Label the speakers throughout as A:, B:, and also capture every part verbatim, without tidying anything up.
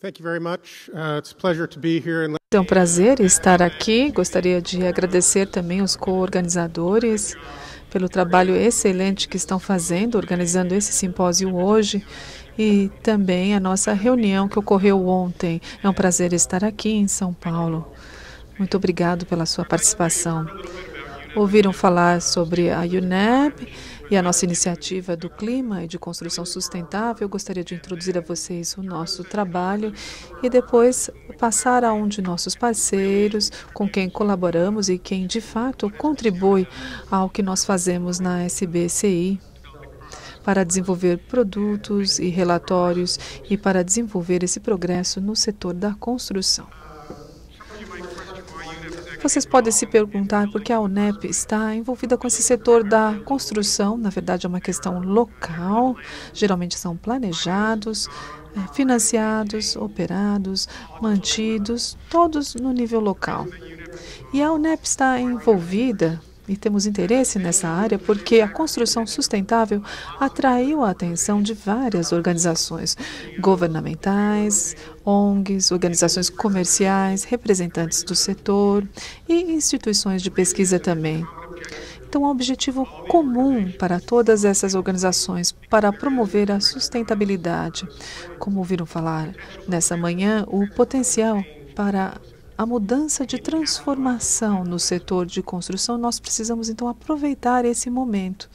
A: É um prazer estar aqui. Gostaria de agradecer também os co-organizadores pelo trabalho excelente que estão fazendo, organizando esse simpósio hoje, e também a nossa reunião que ocorreu ontem. É um prazer estar aqui em São Paulo. Muito obrigado pela sua participação. Ouviram falar sobre a U N E P e a nossa iniciativa do clima e de construção sustentável. Eu gostaria de introduzir a vocês o nosso trabalho e depois passar a um de nossos parceiros com quem colaboramos e quem, de fato, contribui ao que nós fazemos na S B C I para desenvolver produtos e relatórios e para desenvolver esse progresso no setor da construção. Vocês podem se perguntar por que a U N E P está envolvida com esse setor da construção. Na verdade, é uma questão local. Geralmente são planejados, financiados, operados, mantidos, todos no nível local. E a U N E P está envolvida e temos interesse nessa área porque a construção sustentável atraiu a atenção de várias organizações governamentais, O N Gs, organizações comerciais, representantes do setor e instituições de pesquisa também. Então, há um objetivo comum para todas essas organizações para promover a sustentabilidade. Como ouviram falar nessa manhã, o potencial para a mudança de transformação no setor de construção, nós precisamos, então, aproveitar esse momento.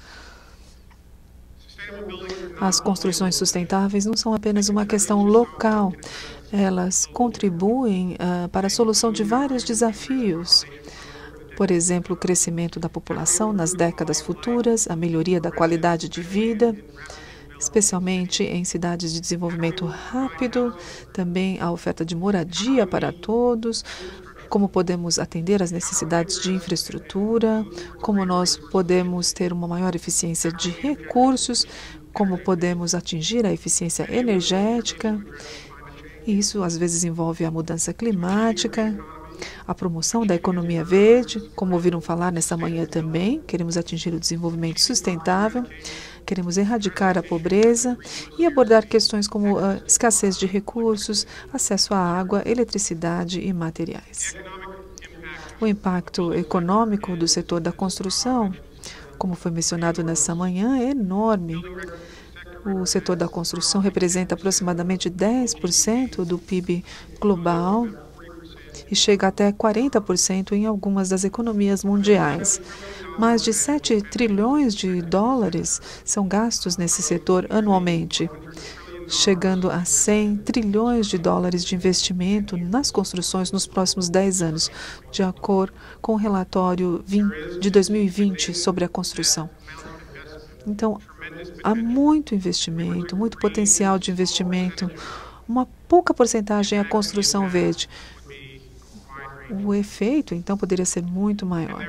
A: As construções sustentáveis não são apenas uma questão local, elas contribuem uh, para a solução de vários desafios. Por exemplo, o crescimento da população nas décadas futuras, a melhoria da qualidade de vida, especialmente em cidades de desenvolvimento rápido, também a oferta de moradia para todos, como podemos atender às necessidades de infraestrutura, como nós podemos ter uma maior eficiência de recursos, como podemos atingir a eficiência energética. E isso, às vezes, envolve a mudança climática, a promoção da economia verde, como ouviram falar nessa manhã também, queremos atingir o desenvolvimento sustentável. Queremos erradicar a pobreza e abordar questões como a escassez de recursos, acesso à água, eletricidade e materiais. O impacto econômico do setor da construção, como foi mencionado nessa manhã, é enorme. O setor da construção representa aproximadamente dez por cento do P I B global e chega até quarenta por cento em algumas das economias mundiais. Mais de sete trilhões de dólares são gastos nesse setor anualmente, chegando a cem trilhões de dólares de investimento nas construções nos próximos dez anos, de acordo com o relatório de dois mil e vinte sobre a construção. Então, há muito investimento, muito potencial de investimento, uma pouca porcentagem é a construção verde. O efeito, então, poderia ser muito maior.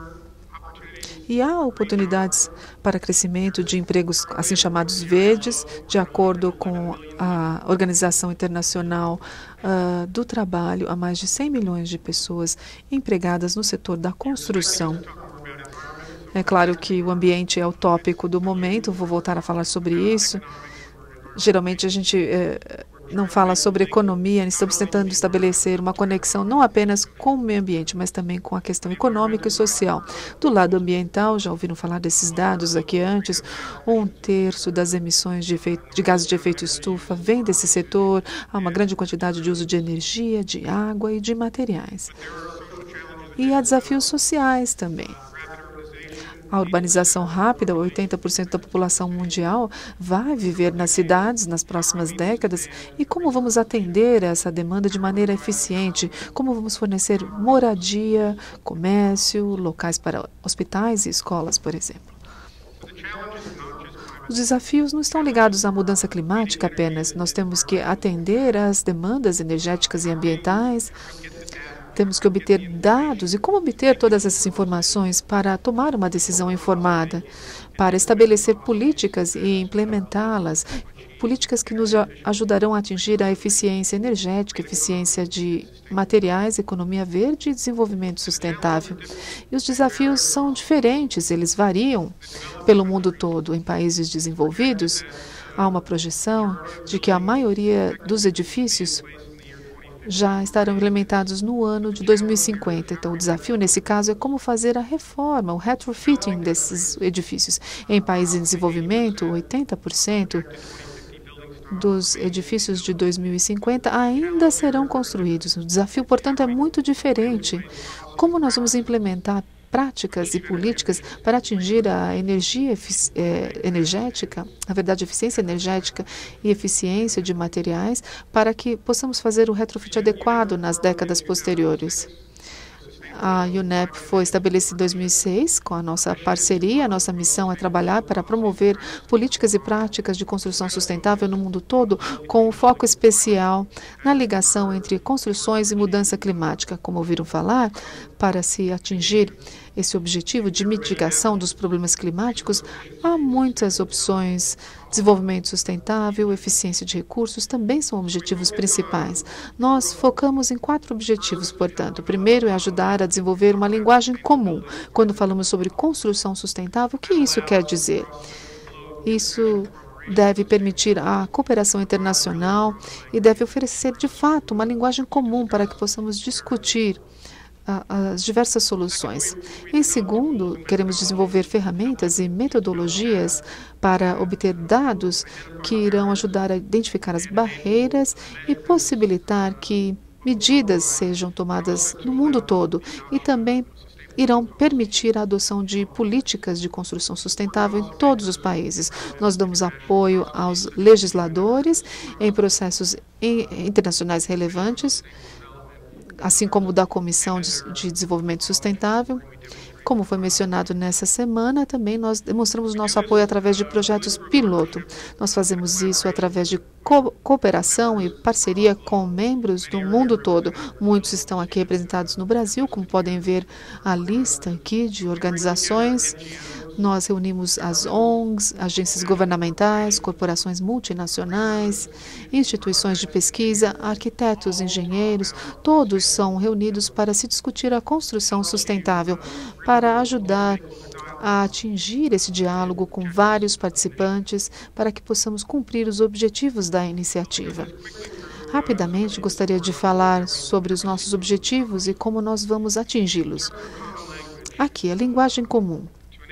A: E há oportunidades para crescimento de empregos assim chamados verdes, de acordo com a Organização Internacional uh, do Trabalho, há mais de cem milhões de pessoas empregadas no setor da construção. É claro que o ambiente é o tópico do momento, vou voltar a falar sobre isso. Geralmente a gente eh, não fala sobre economia, estamos tentando estabelecer uma conexão não apenas com o meio ambiente, mas também com a questão econômica e social. Do lado ambiental, já ouviram falar desses dados aqui antes, um terço das emissões de, efeito, de gases de efeito estufa vem desse setor, há uma grande quantidade de uso de energia, de água e de materiais. E há desafios sociais também. A urbanização rápida, oitenta por cento da população mundial vai viver nas cidades nas próximas décadas. E como vamos atender essa demanda de maneira eficiente? Como vamos fornecer moradia, comércio, locais para hospitais e escolas, por exemplo? Os desafios não estão ligados à mudança climática apenas. Nós temos que atender às demandas energéticas e ambientais. Temos que obter dados. E como obter todas essas informações para tomar uma decisão informada, para estabelecer políticas e implementá-las, políticas que nos ajudarão a atingir a eficiência energética, eficiência de materiais, economia verde e desenvolvimento sustentável. E os desafios são diferentes, eles variam pelo mundo todo. Em países desenvolvidos, Há uma projeção de que a maioria dos edifícios já estarão implementados no ano de dois mil e cinquenta. Então, o desafio nesse caso é como fazer a reforma, o retrofitting desses edifícios. Em países em desenvolvimento, oitenta por cento dos edifícios de dois mil e cinquenta ainda serão construídos. O desafio, portanto, é muito diferente. Como nós vamos implementar práticas e políticas para atingir a energia eh, energética, na verdade, eficiência energética e eficiência de materiais, para que possamos fazer o retrofit adequado nas décadas posteriores. A U N E P foi estabelecida em dois mil e seis com a nossa parceria. A nossa missão é trabalhar para promover políticas e práticas de construção sustentável no mundo todo, com um foco especial na ligação entre construções e mudança climática. Como ouviram falar, para se atingir esse objetivo de mitigação dos problemas climáticos, há muitas opções. Desenvolvimento sustentável, eficiência de recursos também são objetivos principais. Nós focamos em quatro objetivos, portanto. O primeiro é ajudar a desenvolver uma linguagem comum. Quando falamos sobre construção sustentável, o que isso quer dizer? Isso deve permitir a cooperação internacional e deve oferecer, de fato, uma linguagem comum para que possamos discutir as diversas soluções. Em segundo, queremos desenvolver ferramentas e metodologias para obter dados que irão ajudar a identificar as barreiras e possibilitar que medidas sejam tomadas no mundo todo e também irão permitir a adoção de políticas de construção sustentável em todos os países. Nós damos apoio aos legisladores em processos internacionais relevantes, assim como da Comissão de Desenvolvimento Sustentável. Como foi mencionado nessa semana, também nós demonstramos nosso apoio através de projetos piloto. Nós fazemos isso através de co cooperação e parceria com membros do mundo todo. Muitos estão aqui representados no Brasil, como podem ver a lista aqui de organizações. Nós reunimos as O N Gs, agências governamentais, corporações multinacionais, instituições de pesquisa, arquitetos, engenheiros, todos são reunidos para se discutir a construção sustentável, para ajudar a atingir esse diálogo com vários participantes, para que possamos cumprir os objetivos da iniciativa. Rapidamente, gostaria de falar sobre os nossos objetivos e como nós vamos atingi-los. Aqui, a linguagem comum.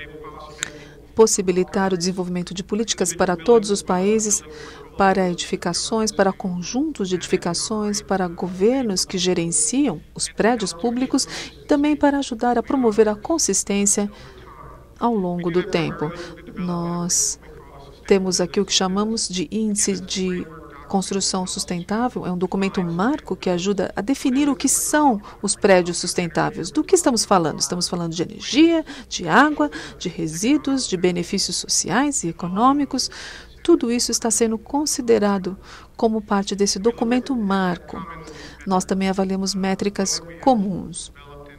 A: Possibilitar o desenvolvimento de políticas para todos os países, para edificações, para conjuntos de edificações, para governos que gerenciam os prédios públicos e também para ajudar a promover a consistência ao longo do tempo. Nós temos aqui o que chamamos de Índice de Construção Sustentável. É um documento marco que ajuda a definir o que são os prédios sustentáveis. Do que estamos falando? Estamos falando de energia, de água, de resíduos, de benefícios sociais e econômicos. Tudo isso está sendo considerado como parte desse documento marco. Nós também avaliamos métricas comuns.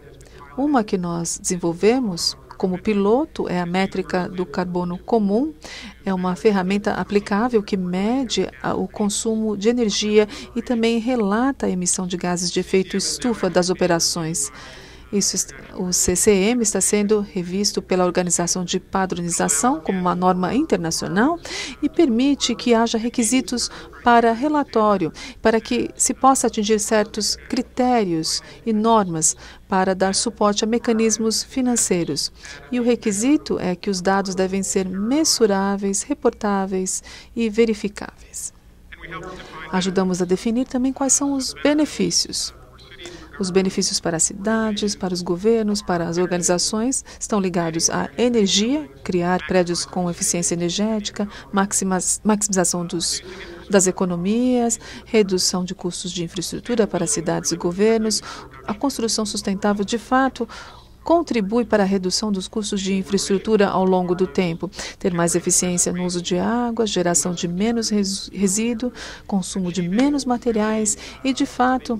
A: Uma que nós desenvolvemos como piloto é a métrica do carbono comum. É uma ferramenta aplicável que mede o consumo de energia e também relata a emissão de gases de efeito estufa das operações. Isso, o C C M está sendo revisto pela Organização de Padronização como uma norma internacional e permite que haja requisitos para relatório, para que se possa atingir certos critérios e normas para dar suporte a mecanismos financeiros. E o requisito é que os dados devem ser mensuráveis, reportáveis e verificáveis. Ajudamos a definir também quais são os benefícios. Os benefícios para as cidades, para os governos, para as organizações estão ligados à energia, criar prédios com eficiência energética, maximização dos, das economias, redução de custos de infraestrutura para cidades e governos. A construção sustentável, de fato, contribui para a redução dos custos de infraestrutura ao longo do tempo, ter mais eficiência no uso de água, geração de menos resíduo, consumo de menos materiais e, de fato,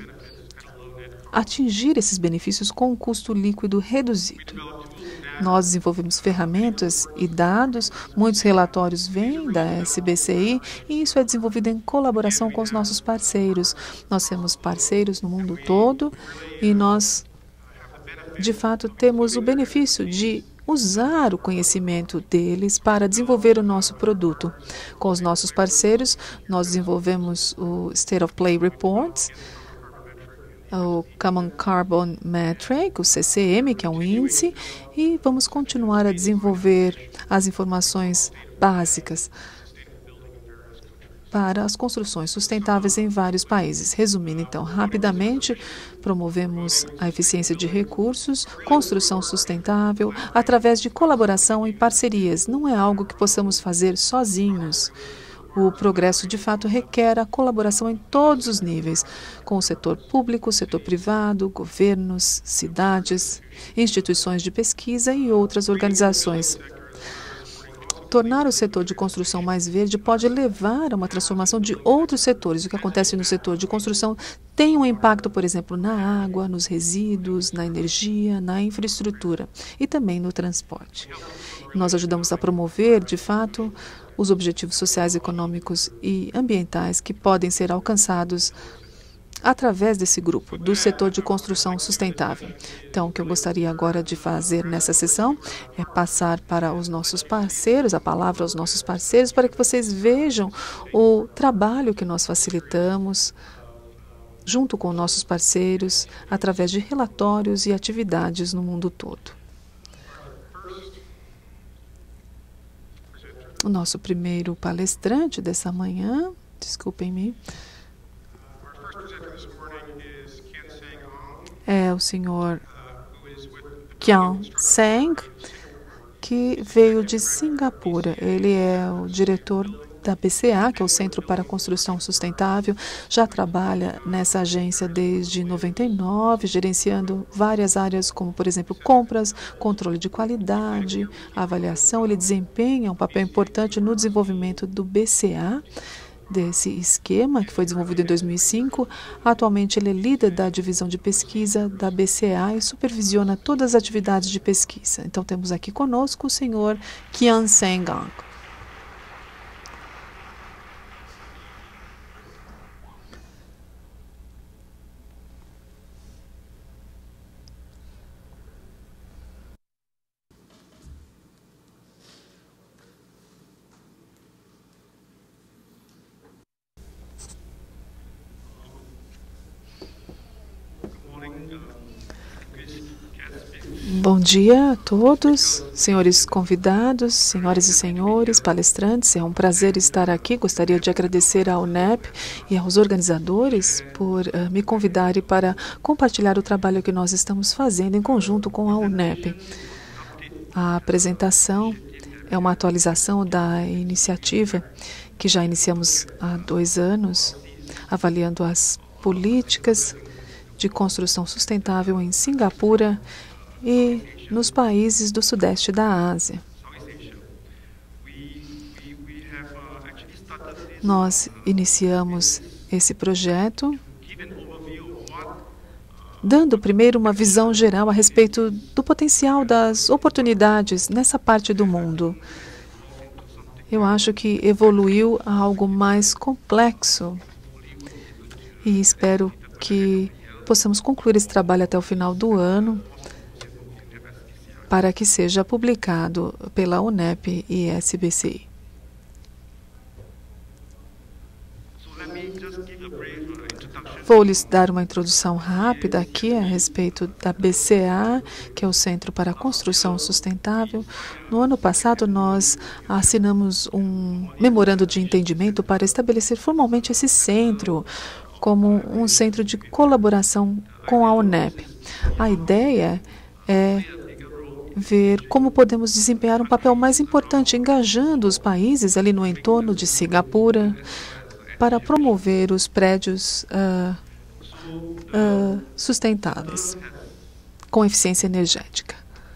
A: atingir esses benefícios com um custo líquido reduzido. Nós desenvolvemos ferramentas e dados, muitos relatórios vêm da S B C I e isso é desenvolvido em colaboração com os nossos parceiros. Nós temos parceiros no mundo todo e nós, de fato, temos o benefício de usar o conhecimento deles para desenvolver o nosso produto. Com os nossos parceiros, nós desenvolvemos o State of Play Reports, o Common Carbon Metric, o C C M, que é um índice, e vamos continuar a desenvolver as informações básicas para as construções sustentáveis em vários países. Resumindo, então, rapidamente, promovemos a eficiência de recursos, construção sustentável, através de colaboração e parcerias. Não é algo que possamos fazer sozinhos. O progresso, de fato, requer a colaboração em todos os níveis, com o setor público, setor privado, governos, cidades, instituições de pesquisa e outras organizações. Tornar o setor de construção mais verde pode levar a uma transformação de outros setores. O que acontece no setor de construção tem um impacto, por exemplo, na água, nos resíduos, na energia, na infraestrutura e também no transporte. Nós ajudamos a promover, de fato, os objetivos sociais, econômicos e ambientais que podem ser alcançados através desse grupo, do setor de construção sustentável. Então, o que eu gostaria agora de fazer nessa sessão é passar para os nossos parceiros, a palavra aos nossos parceiros, para que vocês vejam o trabalho que nós facilitamos junto com nossos parceiros, através de relatórios e atividades no mundo todo. O nosso primeiro palestrante dessa manhã, desculpem-me, é o senhor Kian Seng, que veio de Singapura. Ele é o diretor da B C A, que é o Centro para a Construção Sustentável, já trabalha nessa agência desde noventa e nove, gerenciando várias áreas como, por exemplo, compras, controle de qualidade, avaliação. Ele desempenha um papel importante no desenvolvimento do B C A, desse esquema que foi desenvolvido em dois mil e cinco. Atualmente ele é líder da divisão de pesquisa da B C A e supervisiona todas as atividades de pesquisa. Então temos aqui conosco o senhor Kian Seng. Bom dia a todos, senhores convidados, senhoras e senhores, palestrantes. É um prazer estar aqui. Gostaria de agradecer à U N E P e aos organizadores por uh, me convidarem para compartilhar o trabalho que nós estamos fazendo em conjunto com a U N E P. A apresentação é uma atualização da iniciativa que já iniciamos há dois anos, avaliando as políticas de construção sustentável em Singapura e nos países do sudeste da Ásia. Nós iniciamos esse projeto dando primeiro uma visão geral a respeito do potencial das oportunidades nessa parte do mundo. Eu acho que evoluiu a algo mais complexo e espero que possamos concluir esse trabalho até o final do ano, para que seja publicado pela U N E P e S B C I. Vou lhes dar uma introdução rápida aqui a respeito da B C A, que é o Centro para a Construção Sustentável. No ano passado, nós assinamos um memorando de entendimento para estabelecer formalmente esse centro como um centro de colaboração com a U N E P. A ideia é ver como podemos desempenhar um papel mais importante, engajando os países ali no entorno de Singapura para promover os prédios uh, uh, sustentáveis com eficiência energética.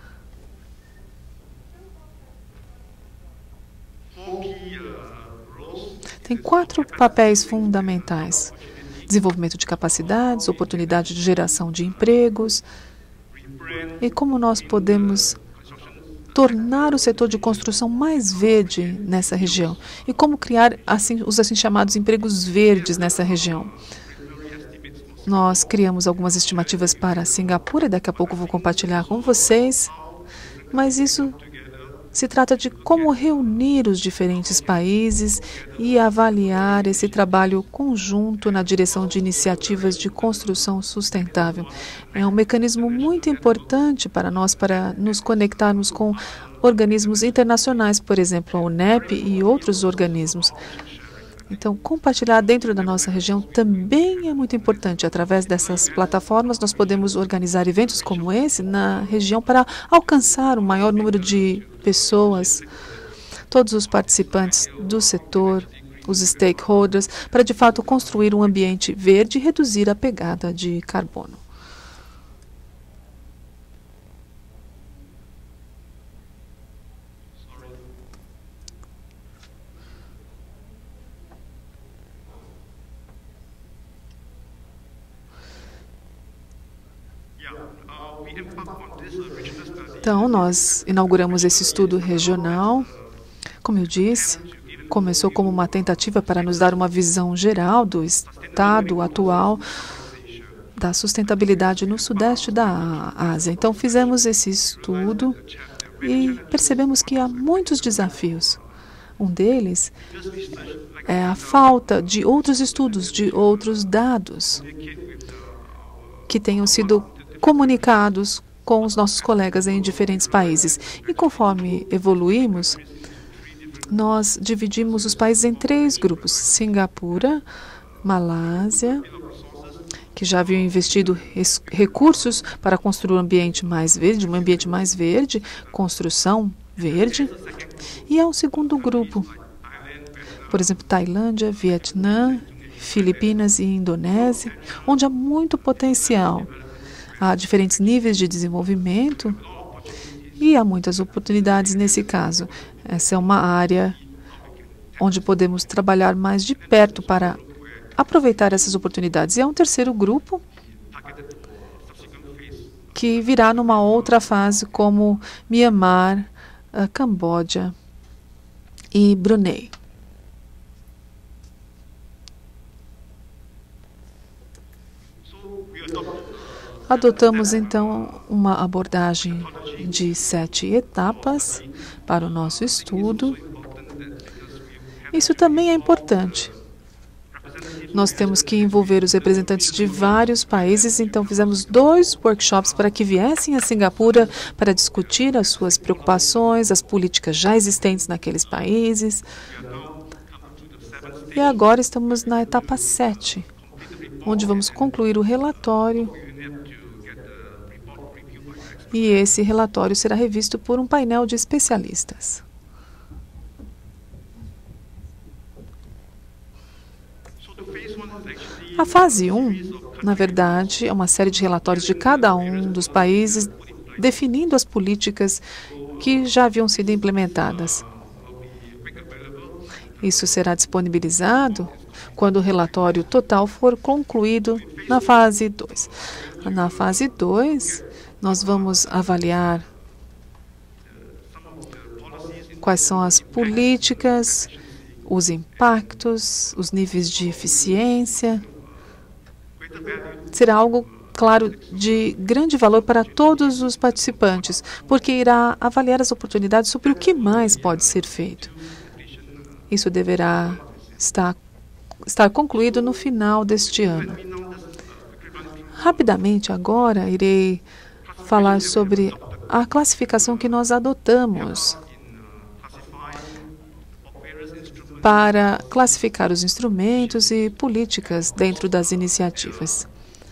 A: Tem quatro papéis fundamentais: desenvolvimento de capacidades, oportunidade de geração de empregos, e como nós podemos tornar o setor de construção mais verde nessa região e como criar assim, os assim chamados empregos verdes nessa região. Nós criamos algumas estimativas para Singapura, daqui a pouco vou compartilhar com vocês. mas isso se trata de como reunir os diferentes países e avaliar esse trabalho conjunto na direção de iniciativas de construção sustentável. É um mecanismo muito importante para nós, para nos conectarmos com organismos internacionais, por exemplo, a UNEP e outros organismos. Então, compartilhar dentro da nossa região também é muito importante. Através dessas plataformas, nós podemos organizar eventos como esse na região para alcançar o maior número de pessoas, todos os participantes do setor, os stakeholders, para de fato construir um ambiente verde e reduzir a pegada de carbono. Então, nós inauguramos esse estudo regional. Como eu disse, começou como uma tentativa para nos dar uma visão geral do estado atual da sustentabilidade no sudeste da Ásia. Então, fizemos esse estudo e percebemos que há muitos desafios. Um deles é a falta de outros estudos, de outros dados que tenham sido comunicados com os nossos colegas em diferentes países. E conforme evoluímos, nós dividimos os países em três grupos: Singapura, Malásia, que já haviam investido recursos para construir um ambiente mais verde, um ambiente mais verde, construção verde. E há um segundo grupo, por exemplo, Tailândia, Vietnã, Filipinas e Indonésia, onde há muito potencial. Há diferentes níveis de desenvolvimento e há muitas oportunidades nesse caso. Essa é uma área onde podemos trabalhar mais de perto para aproveitar essas oportunidades. E há um terceiro grupo que virá numa outra fase, como Myanmar, Camboja e Brunei. Adotamos, então, uma abordagem de sete etapas para o nosso estudo. Isso também é importante. Nós temos que envolver os representantes de vários países, então fizemos dois workshops para que viessem a Singapura para discutir as suas preocupações, as políticas já existentes naqueles países. E agora estamos na etapa sete, onde vamos concluir o relatório. E esse relatório será revisto por um painel de especialistas. A fase um, na verdade, é uma série de relatórios de cada um dos países, definindo as políticas que já haviam sido implementadas. Isso será disponibilizado quando o relatório total for concluído na fase dois. Na fase dois, nós vamos avaliar quais são as políticas, os impactos, os níveis de eficiência. Será algo, claro, de grande valor para todos os participantes, porque irá avaliar as oportunidades sobre o que mais pode ser feito. Isso deverá estar, estar concluído no final deste ano. Rapidamente, agora, irei falar sobre a classificação que nós adotamos para classificar os instrumentos e políticas dentro das iniciativas.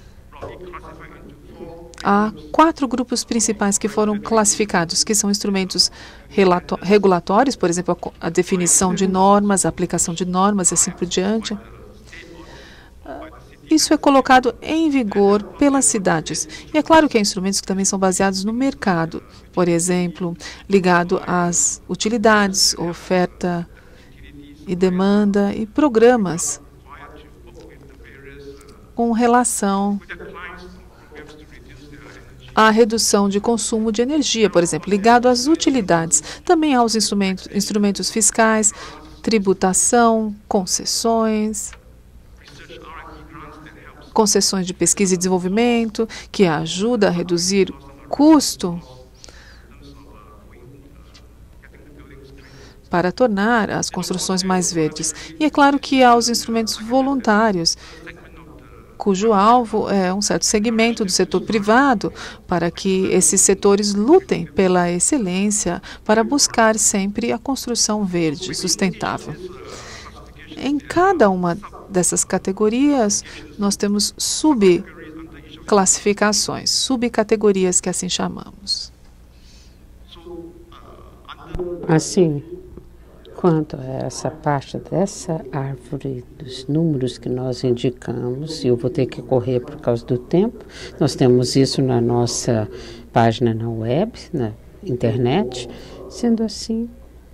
A: Há quatro grupos principais que foram classificados, que são instrumentos regulatórios, por exemplo, a, a definição de normas, a aplicação de normas e assim por diante. Isso é colocado em vigor pelas cidades. E é claro que há instrumentos que também são baseados no mercado, por exemplo, ligado às utilidades, oferta e demanda e programas com relação à redução de consumo de energia, por exemplo, ligado às utilidades. Também há os instrumentos, instrumentos fiscais, tributação, concessões, concessões de pesquisa e desenvolvimento, que ajuda a reduzir custo para tornar as construções mais verdes. E é claro que há os instrumentos voluntários, cujo alvo é um certo segmento do setor privado, para que esses setores lutem pela excelência, para buscar sempre a construção verde sustentável. Em cada uma dessas categorias, nós temos subclassificações, subcategorias que assim chamamos.
B: Assim, quanto a essa parte dessa árvore dos números que nós indicamos, e eu vou ter que correr por causa do tempo, nós temos isso na nossa página na web, na internet. Sendo assim,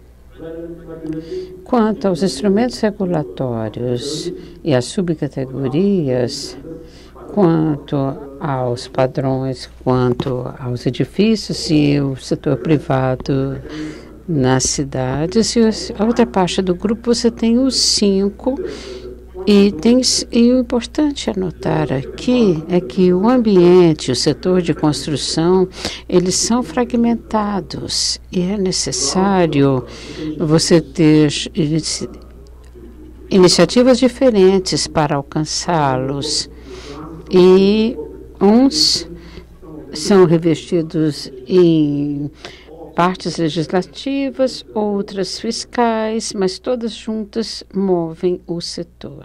B: quanto aos instrumentos regulatórios e às subcategorias, quanto aos padrões, quanto aos edifícios e o setor privado nas cidades, e a outra parte do grupo você tem os cinco, e, tem, e o importante anotar aqui é que o ambiente, o setor de construção, eles são fragmentados e é necessário você ter inici, iniciativas diferentes para alcançá-los, e uns são revestidos em partes legislativas, outras fiscais, mas todas juntas movem o setor.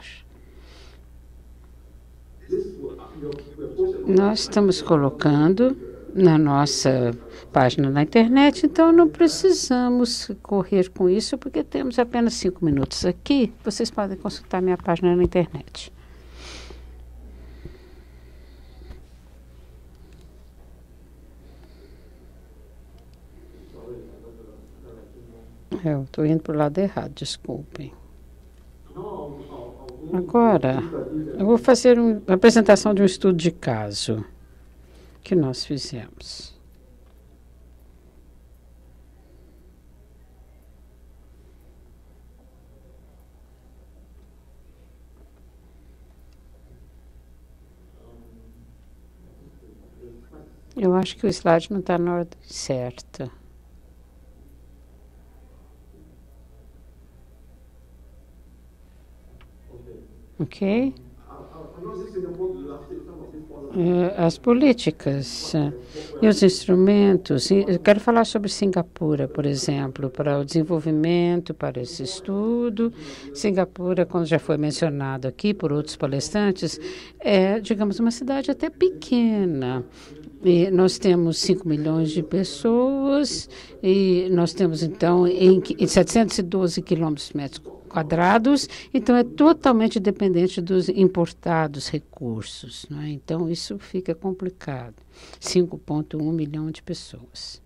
B: Nós estamos colocando na nossa página na internet, então não precisamos correr com isso, porque temos apenas cinco minutos aqui. Vocês podem consultar minha página na internet. Eu estou indo para o lado errado, desculpem. Agora, eu vou fazer um, uma apresentação de um estudo de caso que nós fizemos. Eu acho que o slide não está na ordem certa. Ok? As políticas e os instrumentos. Eu quero falar sobre Singapura, por exemplo, para o desenvolvimento, para esse estudo. Singapura, como já foi mencionado aqui por outros palestrantes, é, digamos, uma cidade até pequena. E nós temos cinco milhões de pessoas e nós temos, então, em, em setecentos e doze quilômetros metros quadrados, então é totalmente dependente dos importados recursos, não é? Então isso fica complicado. cinco vírgula um milhão de pessoas.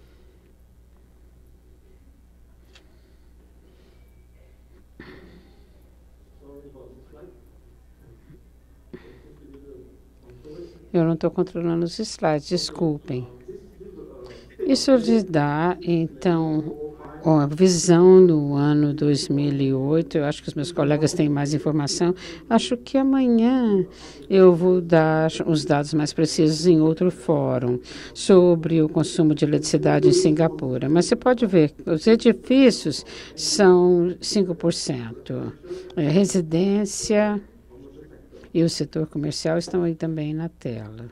B: Eu não estou controlando os slides, desculpem. Isso lhe dá, então, a visão do ano dois mil e oito. Eu acho que os meus colegas têm mais informação. Acho que amanhã eu vou dar os dados mais precisos em outro fórum sobre o consumo de eletricidade em Singapura. Mas você pode ver, os edifícios são cinco por cento. É, residência e o setor comercial estão aí também na tela.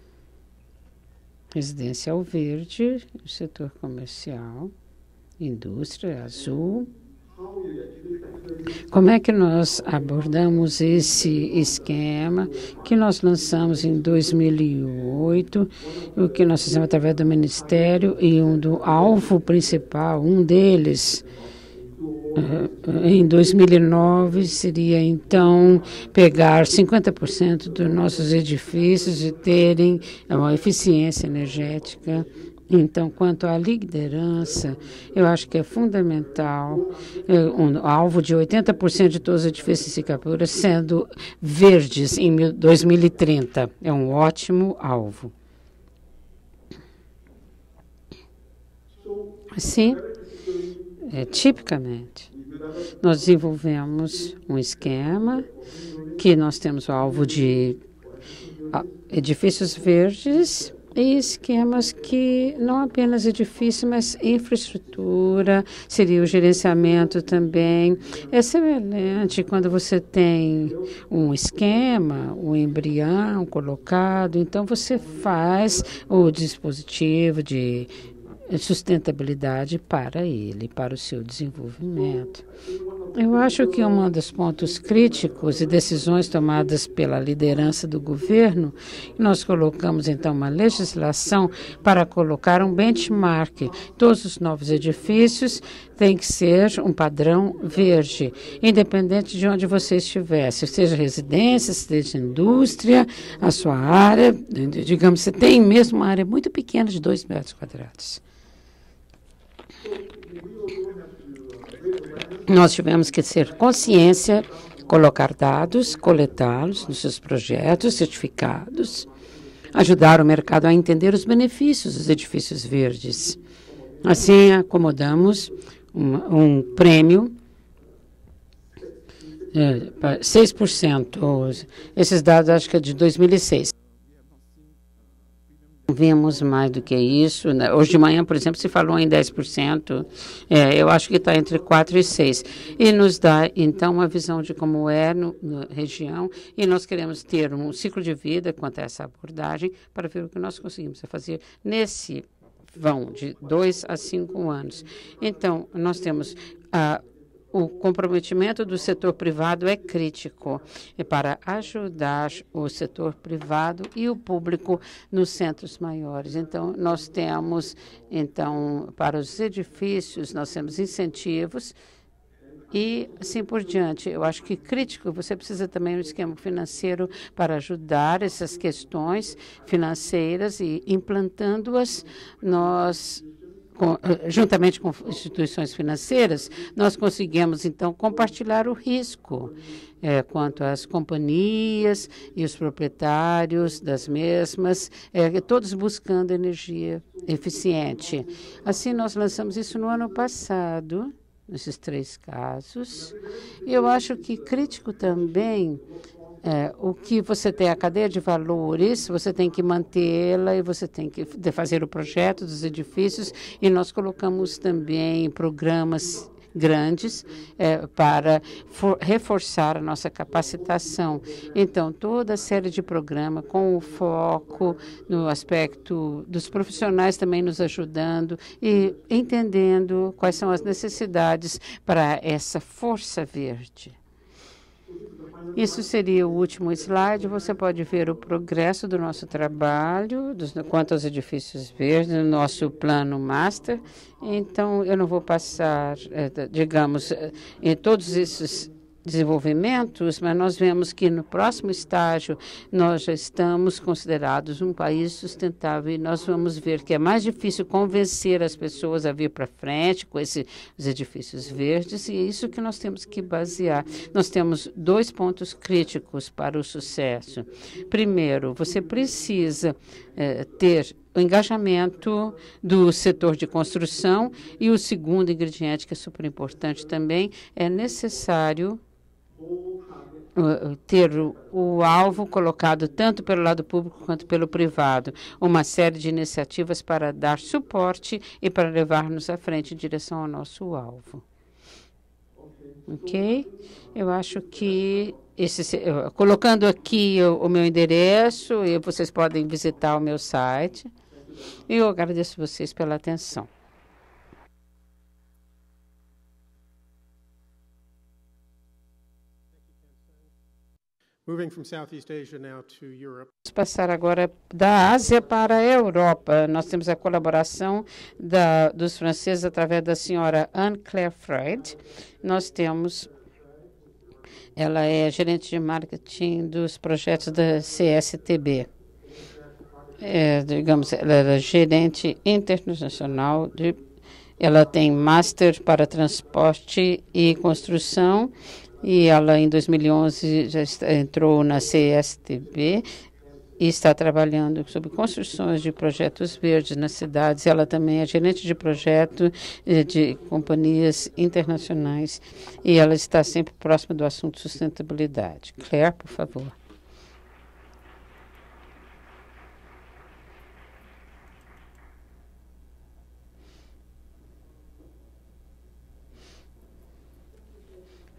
B: Residencial verde, o setor comercial, indústria azul. Como é que nós abordamos esse esquema que nós lançamos em dois mil e oito, o que nós fizemos através do Ministério, e um do alvo principal, um deles, em dois mil e nove, seria, então, pegar cinquenta por cento dos nossos edifícios e terem uma eficiência energética. Então, quanto à liderança, eu acho que é fundamental é, um alvo de oitenta por cento de todos os edifícios em Singapura sendo verdes em dois mil e trinta. É um ótimo alvo. Assim, é, tipicamente, nós desenvolvemos um esquema que nós temos o alvo de edifícios verdes e esquemas que não apenas edifício, mas infraestrutura, seria o gerenciamento também. É semelhante quando você tem um esquema, um embrião colocado, então você faz o dispositivo de sustentabilidade para ele, para o seu desenvolvimento. Eu acho que um dos pontos críticos e decisões tomadas pela liderança do governo, nós colocamos então uma legislação para colocar um benchmark. Todos os novos edifícios têm que ser um padrão verde, independente de onde você estivesse, seja residência, seja indústria, a sua área, digamos, você tem mesmo uma área muito pequena de dois metros quadrados. Nós tivemos que ter consciência, colocar dados, coletá-los nos seus projetos, certificados, ajudar o mercado a entender os benefícios dos edifícios verdes. Assim, acomodamos um, um prêmio, é, seis por cento. Esses dados acho que é de dois mil e seis. Vimos mais do que isso. Né? Hoje de manhã, por exemplo, se falou em dez por cento. É, eu acho que está entre quatro e seis. E nos dá, então, uma visão de como é no, na região. E nós queremos ter um ciclo de vida quanto a essa abordagem para ver o que nós conseguimos fazer nesse vão de dois a cinco anos. Então, nós temos a O comprometimento do setor privado é crítico e para ajudar o setor privado e o público nos centros maiores. Então, nós temos, então, para os edifícios, nós temos incentivos e assim por diante. Eu acho que crítico, você precisa também de um esquema financeiro para ajudar essas questões financeiras e implantando-as, nós Com, juntamente com instituições financeiras, nós conseguimos, então, compartilhar o risco é, quanto às companhias e os proprietários das mesmas, é, todos buscando energia eficiente. Assim, nós lançamos isso no ano passado, nesses três casos. E eu acho que crítico também É, o que você tem, a cadeia de valores, você tem que mantê-la e você tem que fazer o projeto dos edifícios e nós colocamos também programas grandes é, para for, reforçar a nossa capacitação. Então, toda a série de programas com o foco no aspecto dos profissionais também nos ajudando e entendendo quais são as necessidades para essa força verde. Isso seria o último slide. Você pode ver o progresso do nosso trabalho, dos, quanto aos edifícios verdes, no nosso plano master. Então, eu não vou passar, digamos, em todos esses desenvolvimentos, mas nós vemos que no próximo estágio nós já estamos considerados um país sustentável e nós vamos ver que é mais difícil convencer as pessoas a vir para frente com esses edifícios verdes e é isso que nós temos que basear. Nós temos dois pontos críticos para o sucesso. Primeiro, você precisa eh, ter o engajamento do setor de construção e o segundo ingrediente, que é super importante também, é necessário ter o, o alvo colocado tanto pelo lado público quanto pelo privado, uma série de iniciativas para dar suporte e para levar-nos à frente em direção ao nosso alvo. Ok? Eu acho que, esse, colocando aqui o, o meu endereço, e vocês podem visitar o meu site. E eu agradeço vocês pela atenção.
C: Moving from Southeast Asia now to Europe.
B: Vamos passar agora da Ásia para a Europa. Nós temos a colaboração da, dos franceses através da senhora Anne-Claire Freud. Nós temos, ela é gerente de marketing dos projetos da C S T B. É, digamos, ela era gerente internacional, de, ela tem master para transporte e construção, e ela em dois mil e onze já está, entrou na C S T B e está trabalhando sobre construções de projetos verdes nas cidades. Ela também é gerente de projeto de companhias internacionais e ela está sempre próxima do assunto sustentabilidade. Claire, por favor.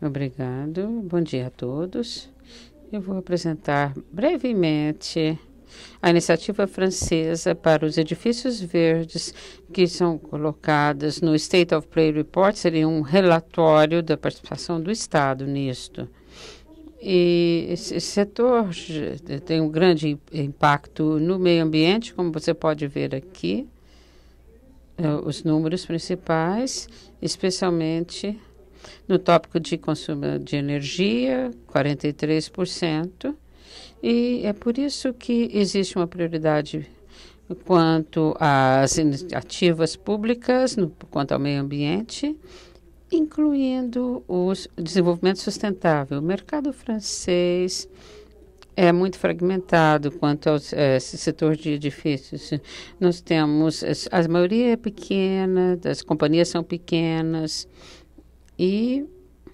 B: Obrigado. Bom dia a todos. Eu vou apresentar brevemente a iniciativa francesa para os edifícios verdes que são colocadas no State of Play Report. Seria um relatório da participação do Estado nisto. E esse setor tem um grande impacto no meio ambiente, como você pode ver aqui, os números principais, especialmente no tópico de consumo de energia, quarenta e três por cento, e é por isso que existe uma prioridade quanto às iniciativas públicas, no, quanto ao meio ambiente, incluindo o desenvolvimento sustentável. O mercado francês é muito fragmentado quanto ao esse setor de edifícios. Nós temos, a maioria é pequena, as companhias são pequenas, e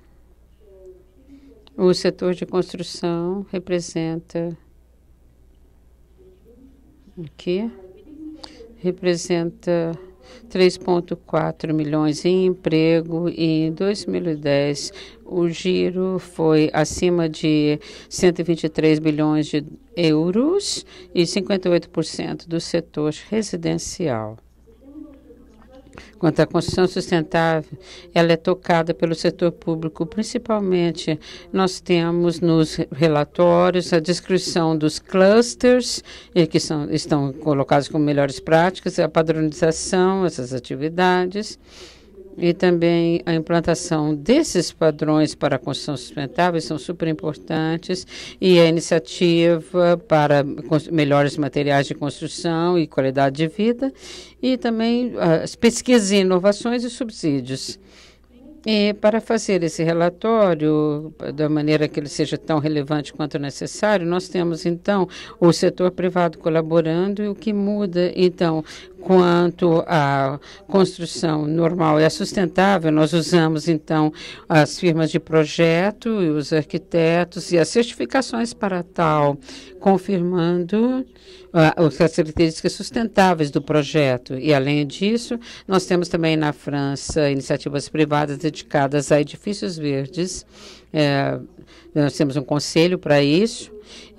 B: o setor de construção representa aqui representa três vírgula quatro milhões em emprego, e em dois mil e dez o giro foi acima de cento e vinte e três bilhões de euros e cinquenta e oito por cento do setor residencial. Quanto à construção sustentável, ela é tocada pelo setor público, principalmente nós temos nos relatórios a descrição dos clusters, eh, que são, estão colocados como melhores práticas, a padronização, essas atividades, e também a implantação desses padrões para a construção sustentável são super importantes, e a iniciativa para melhores materiais de construção e qualidade de vida, e também as pesquisas e inovações e subsídios. E para fazer esse relatório, da maneira que ele seja tão relevante quanto necessário, nós temos, então, o setor privado colaborando, e o que muda, então, quanto à construção normal e a sustentável, nós usamos, então, as firmas de projeto, e os arquitetos e as certificações para tal, confirmando uh, as características sustentáveis do projeto. E, além disso, nós temos também na França iniciativas privadas dedicadas a edifícios verdes. É, nós temos um conselho para isso,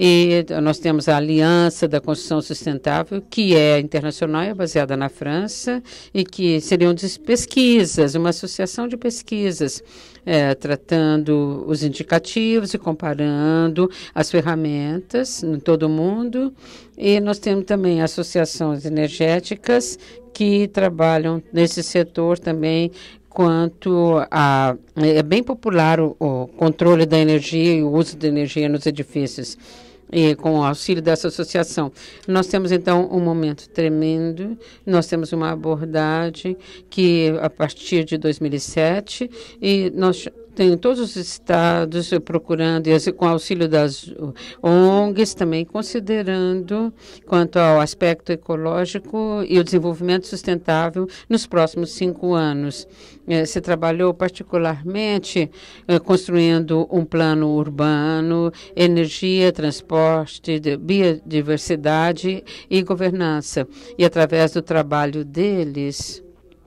B: e nós temos a Aliança da Construção Sustentável, que é internacional, é baseada na França, e que seriam de pesquisas, uma associação de pesquisas, é, tratando os indicativos e comparando as ferramentas em todo o mundo. E nós temos também associações energéticas que trabalham nesse setor também, quanto a... É bem popular o, o controle da energia e o uso da energia nos edifícios, e com o auxílio dessa associação. Nós temos, então, um momento tremendo, nós temos uma abordagem que, a partir de dois mil e sete, e nós tem todos os estados procurando, e com o auxílio das O N Gs, também considerando quanto ao aspecto ecológico e o desenvolvimento sustentável nos próximos cinco anos. Eh, se trabalhou particularmente eh, construindo um plano urbano, energia, transporte, de biodiversidade e governança. E, através do trabalho deles,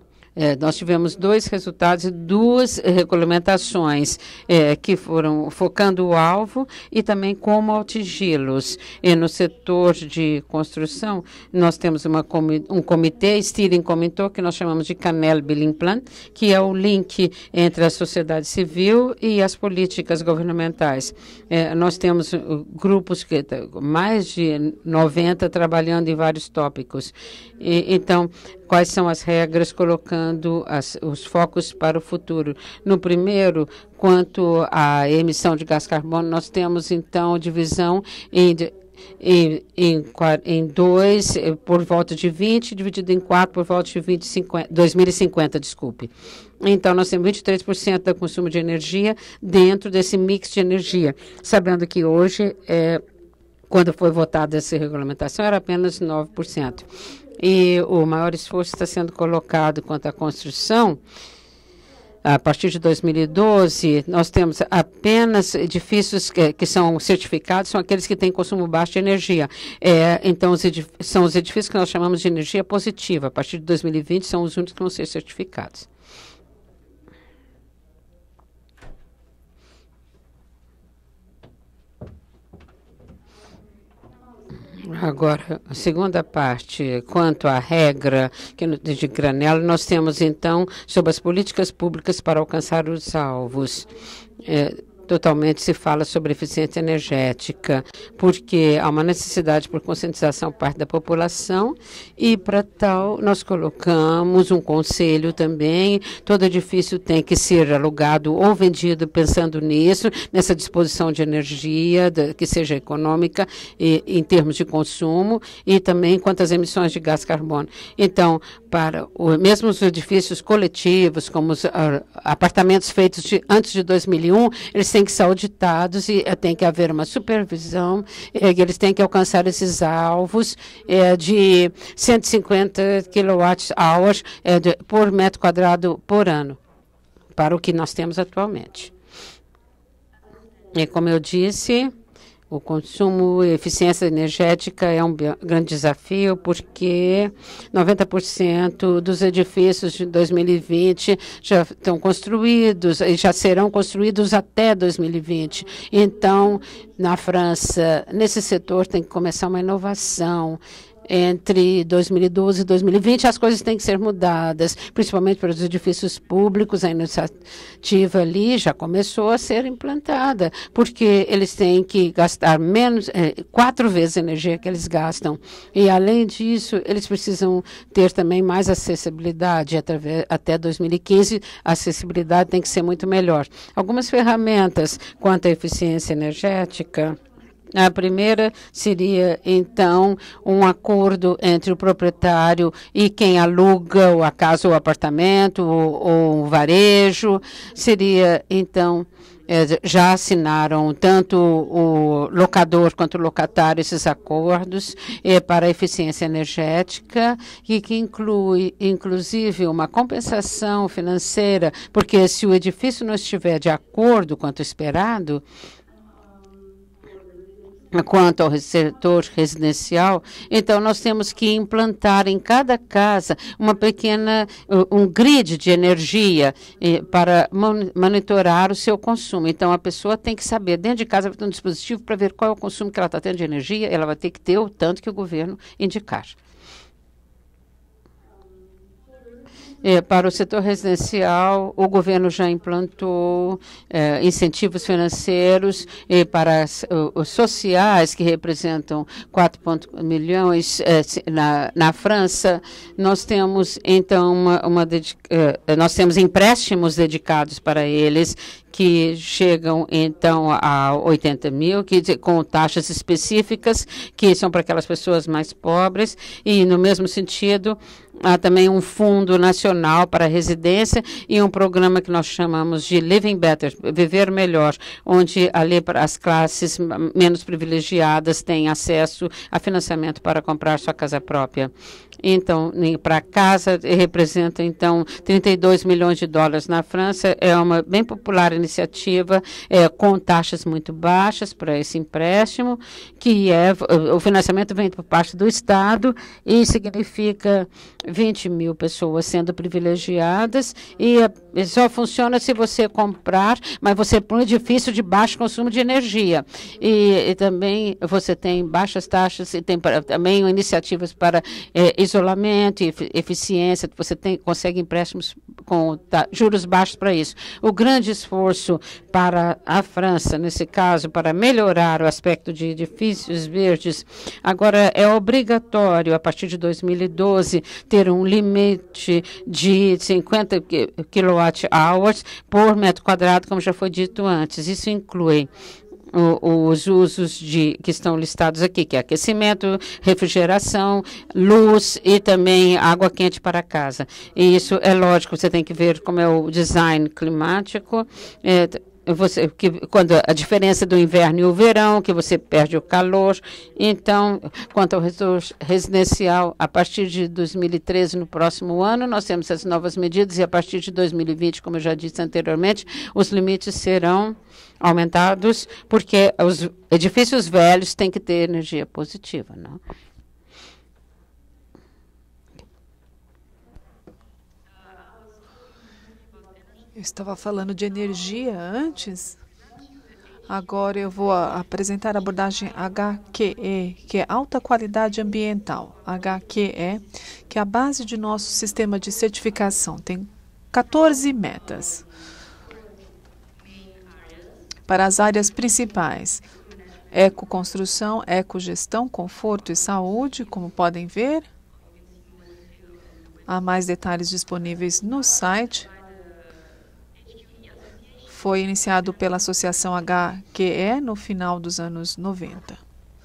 B: É, nós tivemos dois resultados e duas regulamentações é, que foram focando o alvo e também como atingi-los. E no setor de construção, nós temos uma, um comitê, Steering Committee, que nós chamamos de Canel Building Plan, que é o link entre a sociedade civil e as políticas governamentais. É, nós temos uh, grupos, que mais de noventa, trabalhando em vários tópicos. E, então, quais são as regras colocando as, os focos para o futuro? No primeiro, quanto à emissão de gás carbono, nós temos, então, divisão em, em, em, em dois, por volta de vinte, dividido em quatro, por volta de vinte, cinquenta, dois mil e cinquenta, desculpe. Então, nós temos vinte e três por cento do consumo de energia dentro desse mix de energia, sabendo que hoje, é, quando foi votada essa regulamentação, era apenas nove por cento. E o maior esforço está sendo colocado quanto à construção. A partir de dois mil e doze, nós temos apenas edifícios que, que são certificados, são aqueles que têm consumo baixo de energia. É, então, os são os edifícios que nós chamamos de energia positiva. A partir de dois mil e vinte, são os únicos que vão ser certificados. Agora, a segunda parte, quanto à regra que de granelo, nós temos, então, sobre as políticas públicas para alcançar os alvos. É, totalmente se fala sobre eficiência energética, porque há uma necessidade por conscientização por parte da população e, para tal, nós colocamos um conselho também. Todo edifício tem que ser alugado ou vendido pensando nisso, nessa disposição de energia de, que seja econômica e, em termos de consumo e também quanto às emissões de gás carbono. Então, para o, mesmo os edifícios coletivos, como os uh, apartamentos feitos de, antes de dois mil e um, eles têm que ser auditados e uh, tem que haver uma supervisão, eh, eles têm que alcançar esses alvos eh, de cento e cinquenta quilowatt-hours eh, por metro quadrado por ano, para o que nós temos atualmente. E como eu disse, o consumo e eficiência energética é um grande desafio, porque noventa por cento dos edifícios de dois mil e vinte já estão construídos e já serão construídos até dois mil e vinte. Então, na França, nesse setor tem que começar uma inovação. Entre dois mil e doze e dois mil e vinte, as coisas têm que ser mudadas, principalmente para os edifícios públicos. A iniciativa ali já começou a ser implantada, porque eles têm que gastar menos, é, quatro vezes a energia que eles gastam. E, além disso, eles precisam ter também mais acessibilidade. Através, até dois mil e quinze, a acessibilidade tem que ser muito melhor. Algumas ferramentas quanto à eficiência energética. A primeira seria, então, um acordo entre o proprietário e quem aluga a casa ou o apartamento ou, ou o varejo. Seria, então, já assinaram tanto o locador quanto o locatário esses acordos eh, para a eficiência energética, e que inclui, inclusive, uma compensação financeira, porque se o edifício não estiver de acordo quanto esperado, quanto ao setor residencial, então nós temos que implantar em cada casa uma pequena, um grid de energia eh, para monitorar o seu consumo. Então a pessoa tem que saber, dentro de casa vai ter um dispositivo para ver qual é o consumo que ela está tendo de energia, ela vai ter que ter o tanto que o governo indicar. É, para o setor residencial, o governo já implantou é, incentivos financeiros e para as, os sociais, que representam quatro vírgula milhões é, na, na França. Nós temos, então, uma, uma dedica, é, nós temos empréstimos dedicados para eles, que chegam, então, a oitenta mil, que, com taxas específicas, que são para aquelas pessoas mais pobres. E, no mesmo sentido, há também um fundo nacional para a residência e um programa que nós chamamos de Living Better, Viver Melhor, onde ali para as classes menos privilegiadas têm acesso a financiamento para comprar sua casa própria. Então, para casa, representa, então, trinta e dois milhões de dólares na França. É uma bem popular iniciativa, é, com taxas muito baixas para esse empréstimo, que é, o financiamento vem por parte do Estado e significa vinte mil pessoas sendo privilegiadas, e é, só funciona se você comprar, mas você põe um edifício de baixo consumo de energia. E, e também você tem baixas taxas e tem para, também iniciativas para é, isolamento e eficiência, você tem, consegue empréstimos com tá, juros baixos para isso. O grande esforço para a França, nesse caso, para melhorar o aspecto de edifícios verdes, agora é obrigatório, a partir de dois mil e doze, ter um limite de cinquenta quilowatt-hours por metro quadrado, como já foi dito antes. Isso inclui os usos de, que estão listados aqui, que é aquecimento, refrigeração, luz e também água quente para casa. E isso é lógico, você tem que ver como é o design climático, é, você, que, quando a diferença do inverno e o verão, que você perde o calor. Então, quanto ao residencial, a partir de dois mil e treze, no próximo ano, nós temos as novas medidas, e a partir de dois mil e vinte, como eu já disse anteriormente, os limites serão aumentados, porque os edifícios velhos têm que ter energia positiva, não?
A: Eu estava falando de energia antes. Agora eu vou apresentar a abordagem H Q E, que é Alta Qualidade Ambiental. H Q E, que é a base de nosso sistema de certificação. Tem quatorze metas para as áreas principais. Ecoconstrução, ecogestão, conforto e saúde, como podem ver. Há mais detalhes disponíveis no site. Foi iniciado pela Associação H Q E no final dos anos noventa.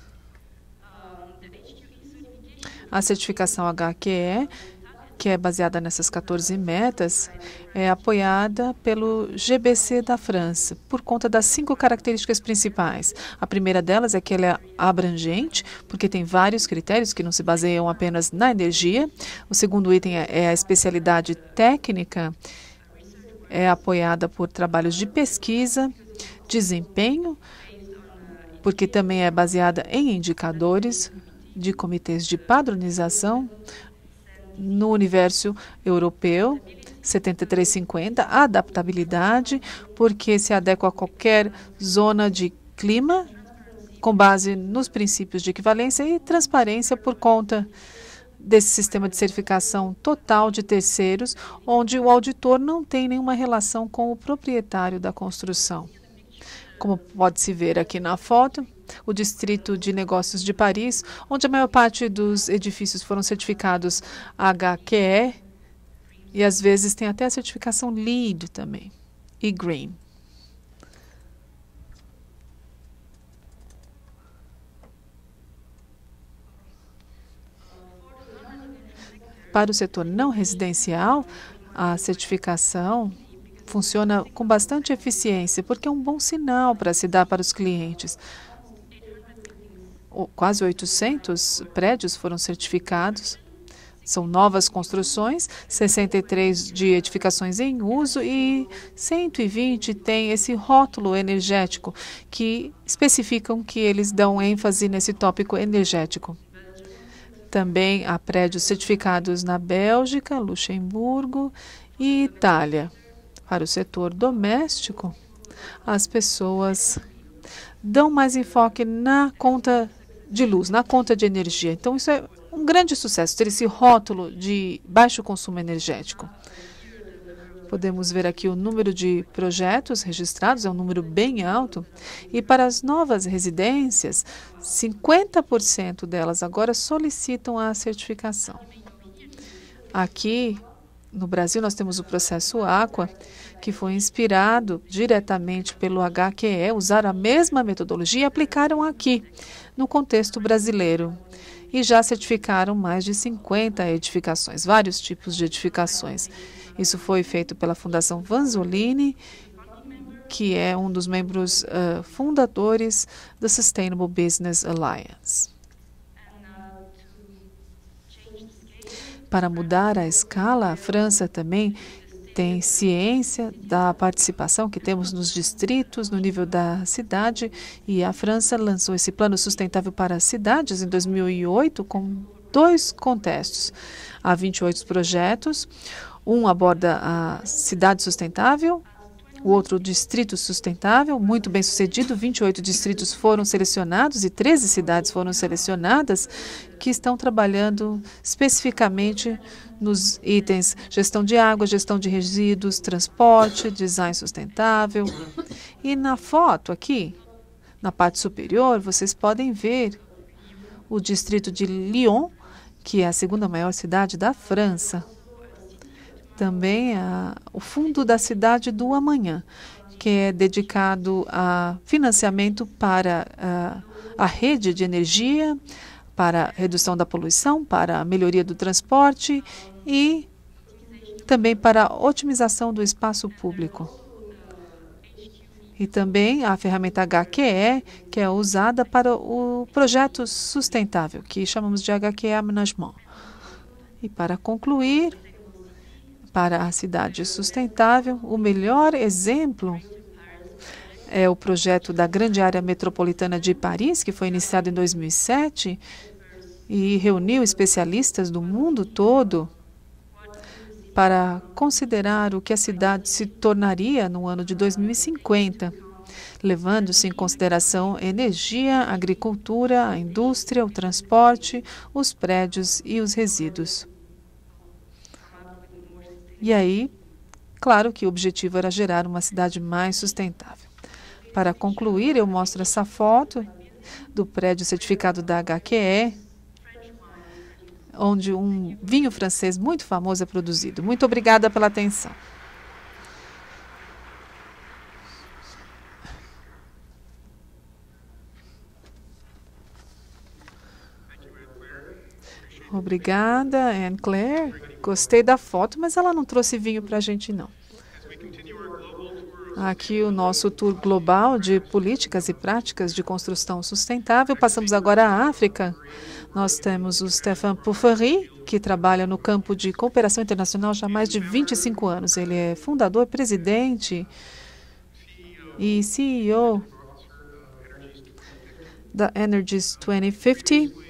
A: A certificação H Q E, que é baseada nessas quatorze metas, é apoiada pelo G B C da França, por conta das cinco características principais. A primeira delas é que ela é abrangente, porque tem vários critérios que não se baseiam apenas na energia. O segundo item é a especialidade técnica, é apoiada por trabalhos de pesquisa, desempenho, porque também é baseada em indicadores de comitês de padronização no universo europeu, setenta e três cinquenta, adaptabilidade, porque se adequa a qualquer zona de clima, com base nos princípios de equivalência, e transparência por conta desse sistema de certificação total de terceiros, onde o auditor não tem nenhuma relação com o proprietário da construção. Como pode-se ver aqui na foto, o Distrito de Negócios de Paris, onde a maior parte dos edifícios foram certificados H Q E, e às vezes tem até a certificação LEED também, e Green. Para o setor não residencial, a certificação funciona com bastante eficiência, porque é um bom sinal para se dar para os clientes. Quase oitocentos prédios foram certificados. São novas construções, sessenta e três de edificações em uso e cento e vinte têm esse rótulo energético, que especificam que eles dão ênfase nesse tópico energético. Também há prédios certificados na Bélgica, Luxemburgo e Itália. Para o setor doméstico, as pessoas dão mais enfoque na conta de luz, na conta de energia. Então, isso é um grande sucesso, ter esse rótulo de baixo consumo energético. Podemos ver aqui o número de projetos registrados, é um número bem alto. E para as novas residências, cinquenta por cento delas agora solicitam a certificação. Aqui, no Brasil, nós temos o processo Aqua, que foi inspirado diretamente pelo H Q E, usaram a mesma metodologia e aplicaram aqui, no contexto brasileiro. E já certificaram mais de cinquenta edificações, vários tipos de edificações. Isso foi feito pela Fundação Vanzolini, que é um dos membros uh, fundadores da Sustainable Business Alliance. Para mudar a escala, a França também tem ciência da participação que temos nos distritos, no nível da cidade, e a França lançou esse plano sustentável para as cidades em dois mil e oito com dois contextos. Há vinte e oito projetos, um aborda a cidade sustentável, o outro o distrito sustentável, muito bem sucedido, vinte e oito distritos foram selecionados e treze cidades foram selecionadas que estão trabalhando especificamente nos itens gestão de água, gestão de resíduos, transporte, design sustentável. E na foto aqui, na parte superior, vocês podem ver o distrito de Lyon, que é a segunda maior cidade da França. Também a, o Fundo da Cidade do Amanhã, que é dedicado a financiamento para a, a rede de energia, para a redução da poluição, para a melhoria do transporte e também para a otimização do espaço público. E também a ferramenta H Q E, que é usada para o projeto sustentável, que chamamos de H Q E Aménagement. E para concluir, para a cidade sustentável, o melhor exemplo é o projeto da Grande Área Metropolitana de Paris, que foi iniciado em dois mil e sete e reuniu especialistas do mundo todo para considerar o que a cidade se tornaria no ano de dois mil e cinquenta. levando-se em consideração energia, agricultura, a indústria, o transporte, os prédios e os resíduos. E aí, claro que o objetivo era gerar uma cidade mais sustentável. Para concluir, eu mostro essa foto do prédio certificado da H Q E, onde um vinho francês muito famoso é produzido. Muito obrigada pela atenção. Obrigada, Anne Claire. Gostei da foto, mas ela não trouxe vinho para a gente, não. Aqui o nosso tour global de políticas e práticas de construção sustentável. Passamos agora à África. Nós temos o Stéphane Puffery, que trabalha no campo de cooperação internacional já há mais de vinte e cinco anos. Ele é fundador, presidente e C E O da Energies dois mil e cinquenta.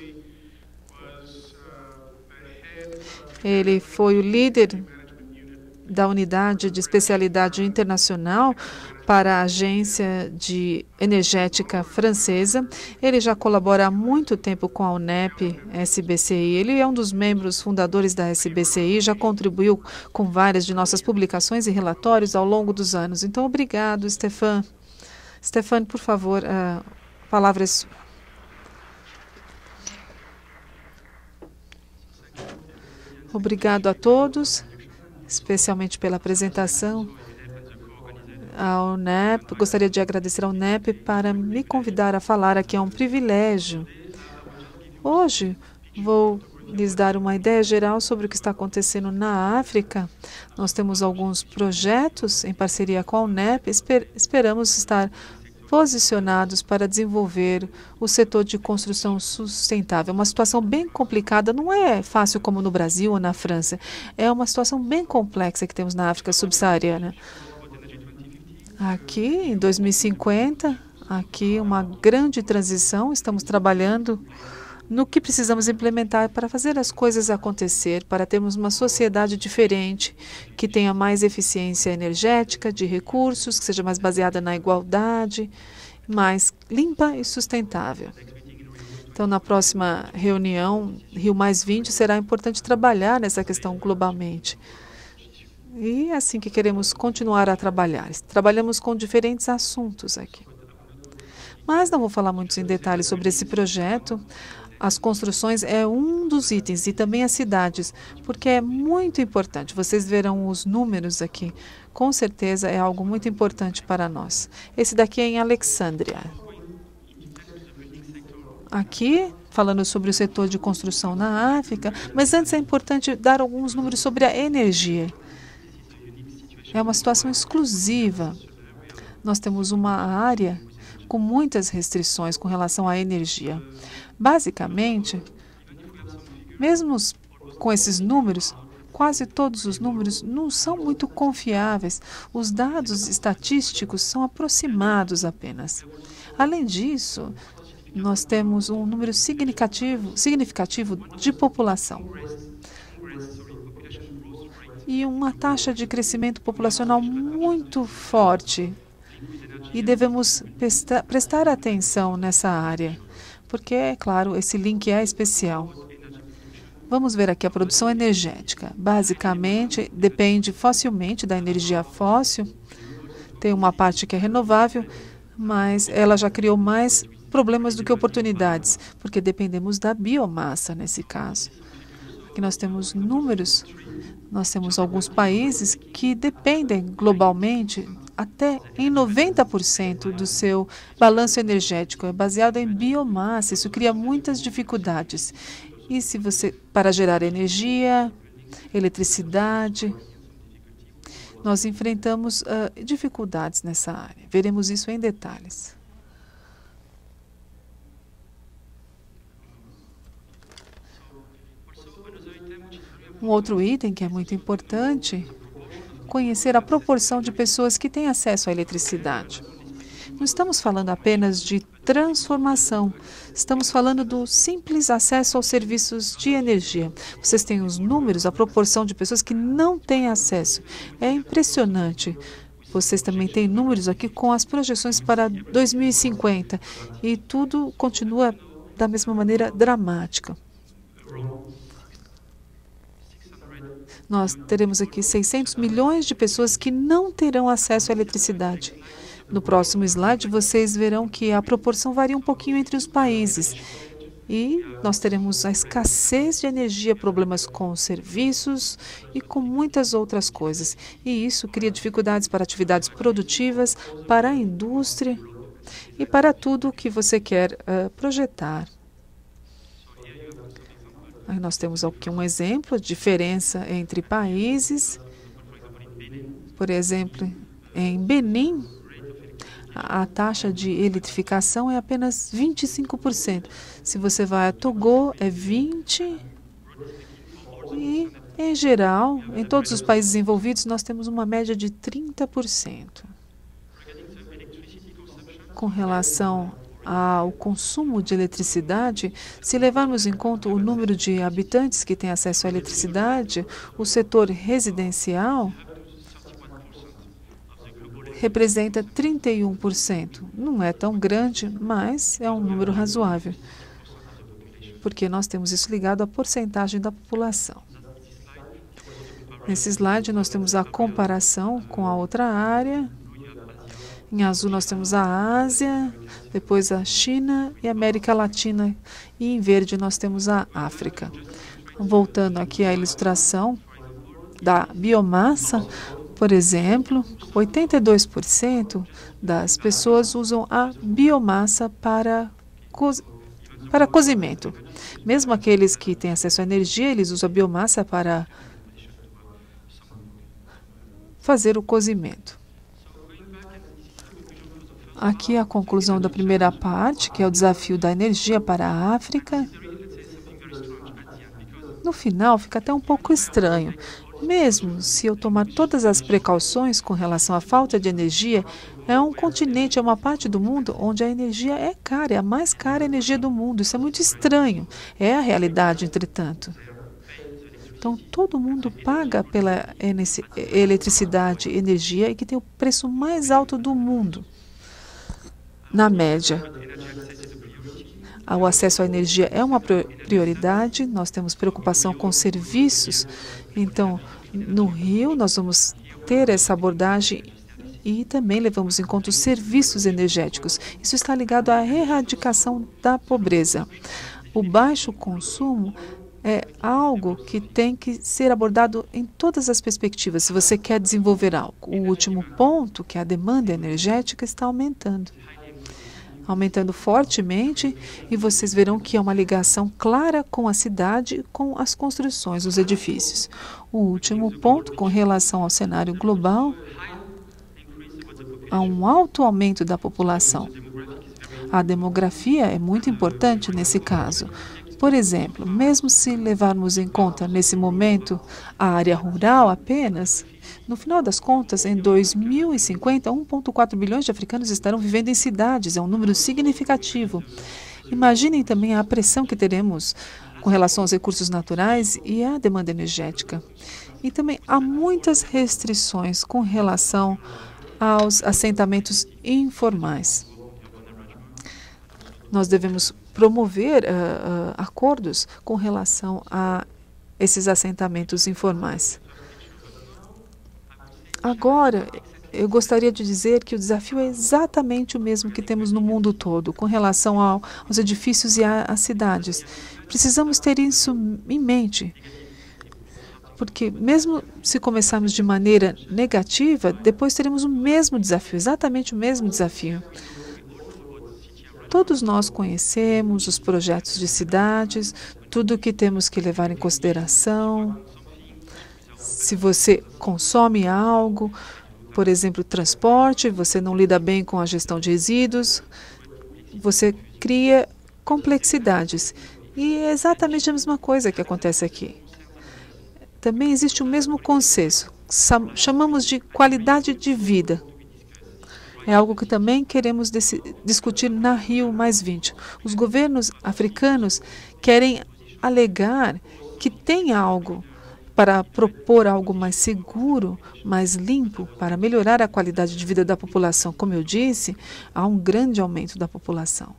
A: Ele foi o líder da unidade de especialidade internacional para a Agência de Energética Francesa. Ele já colabora há muito tempo com a UNEP S B C I. Ele é um dos membros fundadores da S B C I, já contribuiu com várias de nossas publicações e relatórios ao longo dos anos. Então, obrigado, Stéphane. Stéphane, por favor, a palavra é sua. Obrigado a todos, especialmente pela apresentação. A UNEP, gostaria de agradecer à UNEP para me convidar a falar aqui. É um privilégio. Hoje vou lhes dar uma ideia geral sobre o que está acontecendo na África. Nós temos alguns projetos em parceria com a UNEP. Esper- esperamos estar posicionados para desenvolver o setor de construção sustentável. Uma situação bem complicada, não é fácil como no Brasil ou na França. É uma situação bem complexa que temos na África subsaariana. Aqui, em dois mil e cinquenta, aqui uma grande transição. Estamos trabalhando no que precisamos implementar para fazer as coisas acontecer, para termos uma sociedade diferente, que tenha mais eficiência energética, de recursos, que seja mais baseada na igualdade, mais limpa e sustentável. Então, na próxima reunião, Rio mais vinte, será importante trabalhar nessa questão globalmente. E é assim que queremos continuar a trabalhar. Trabalhamos com diferentes assuntos aqui. Mas não vou falar muito em detalhes sobre esse projeto. As construções é um dos itens e também as cidades, porque é muito importante. Vocês verão os números aqui. Com certeza é algo muito importante para nós. Esse daqui é em Alexandria. Aqui, falando sobre o setor de construção na África, mas antes é importante dar alguns números sobre a energia. É uma situação exclusiva. Nós temos uma área com muitas restrições com relação à energia. Basicamente, mesmo com esses números, quase todos os números não são muito confiáveis. Os dados estatísticos são aproximados apenas. Além disso, nós temos um número significativo, significativo de população e uma taxa de crescimento populacional muito forte. E devemos prestar, prestar atenção nessa área, porque, é claro, esse link é especial. Vamos ver aqui a produção energética. Basicamente, depende facilmente da energia fóssil. Tem uma parte que é renovável, mas ela já criou mais problemas do que oportunidades, porque dependemos da biomassa nesse caso. Aqui nós temos números, nós temos alguns países que dependem globalmente até em noventa por cento do seu balanço energético é baseado em biomassa. Isso cria muitas dificuldades. E se você para gerar energia, eletricidade, nós enfrentamos uh, dificuldades nessa área. Veremos isso em detalhes. Um outro item que é muito importante, conhecer a proporção de pessoas que têm acesso à eletricidade. Não estamos falando apenas de transformação, estamos falando do simples acesso aos serviços de energia. Vocês têm os números, a proporção de pessoas que não têm acesso. É impressionante. Vocês também têm números aqui com as projeções para dois mil e cinquenta. E tudo continua da mesma maneira dramática. Nós teremos aqui seiscentos milhões de pessoas que não terão acesso à eletricidade. No próximo slide, vocês verão que a proporção varia um pouquinho entre os países. E nós teremos a escassez de energia, problemas com serviços e com muitas outras coisas. E isso cria dificuldades para atividades produtivas, para a indústria e para tudo o que você quer uh, projetar. Aí nós temos aqui um exemplo de diferença entre países. Por exemplo, em Benin, a taxa de eletrificação é apenas vinte e cinco por cento. Se você vai a Togo, é vinte por cento. E, em geral, em todos os países envolvidos, nós temos uma média de trinta por cento. Com relação ao consumo de eletricidade, se levarmos em conta o número de habitantes que têm acesso à eletricidade, o setor residencial representa trinta e um por cento. Não é tão grande, mas é um número razoável, porque nós temos isso ligado à porcentagem da população. Nesse slide, nós temos a comparação com a outra área. Em azul, nós temos a Ásia, depois a China e a América Latina, e em verde, nós temos a África. Voltando aqui à ilustração da biomassa, por exemplo, oitenta e dois por cento das pessoas usam a biomassa para, co para cozimento. Mesmo aqueles que têm acesso à energia, eles usam a biomassa para fazer o cozimento. Aqui é a conclusão da primeira parte, que é o desafio da energia para a África. No final, fica até um pouco estranho. Mesmo se eu tomar todas as precauções com relação à falta de energia, é um continente, é uma parte do mundo onde a energia é cara, é a mais cara energia do mundo. Isso é muito estranho. É a realidade, entretanto. Então, todo mundo paga pela eletricidade, energia, e que tem o preço mais alto do mundo, na média. O acesso à energia é uma prioridade, nós temos preocupação com serviços. Então, no Rio, nós vamos ter essa abordagem e também levamos em conta os serviços energéticos. Isso está ligado à erradicação da pobreza. O baixo consumo é algo que tem que ser abordado em todas as perspectivas, se você quer desenvolver algo. O último ponto, que é a demanda energética, está aumentando. aumentando fortemente, e vocês verão que é uma ligação clara com a cidade, com as construções, os edifícios. O último ponto, com relação ao cenário global, há um alto aumento da população. A demografia é muito importante nesse caso. Por exemplo, mesmo se levarmos em conta, nesse momento, a área rural apenas, no final das contas, em dois mil e cinquenta, um vírgula quatro bilhões de africanos estarão vivendo em cidades. É um número significativo. Imaginem também a pressão que teremos com relação aos recursos naturais e à demanda energética. E também há muitas restrições com relação aos assentamentos informais. Nós devemos promover uh, uh, acordos com relação a esses assentamentos informais. Agora, eu gostaria de dizer que o desafio é exatamente o mesmo que temos no mundo todo, com relação ao, aos edifícios e às cidades. Precisamos ter isso em mente, porque mesmo se começarmos de maneira negativa, depois teremos o mesmo desafio, exatamente o mesmo desafio. Todos nós conhecemos os projetos de cidades, tudo o que temos que levar em consideração. Se você consome algo, por exemplo, transporte, você não lida bem com a gestão de resíduos, você cria complexidades. E é exatamente a mesma coisa que acontece aqui. Também existe o mesmo conceito, chamamos de qualidade de vida. É algo que também queremos discutir na Rio mais vinte. Os governos africanos querem alegar que tem algo para propor algo mais seguro, mais limpo, para melhorar a qualidade de vida da população. Como eu disse, há um grande aumento da população.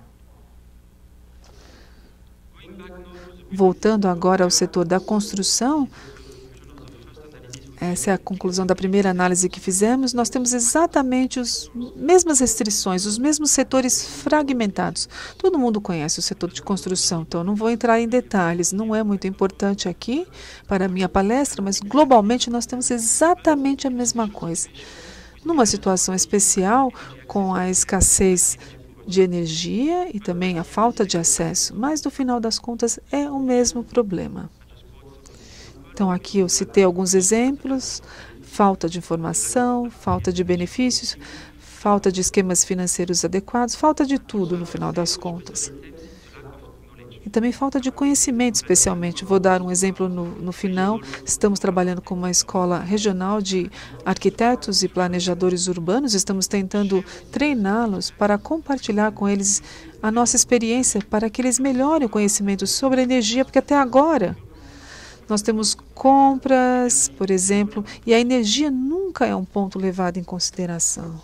A: Voltando agora ao setor da construção, essa é a conclusão da primeira análise que fizemos. Nós temos exatamente as mesmas restrições, os mesmos setores fragmentados. Todo mundo conhece o setor de construção, então não vou entrar em detalhes, não é muito importante aqui para a minha palestra, mas globalmente nós temos exatamente a mesma coisa. Numa situação especial, com a escassez de energia e também a falta de acesso, mas no final das contas é o mesmo problema. Então, aqui eu citei alguns exemplos: falta de informação, falta de benefícios, falta de esquemas financeiros adequados, falta de tudo no final das contas. E também falta de conhecimento, especialmente. Vou dar um exemplo no, no final. Estamos trabalhando com uma escola regional de arquitetos e planejadores urbanos. Estamos tentando treiná-los para compartilhar com eles a nossa experiência, para que eles melhorem o conhecimento sobre a energia, porque até agora nós temos compras, por exemplo, e a energia nunca é um ponto levado em consideração.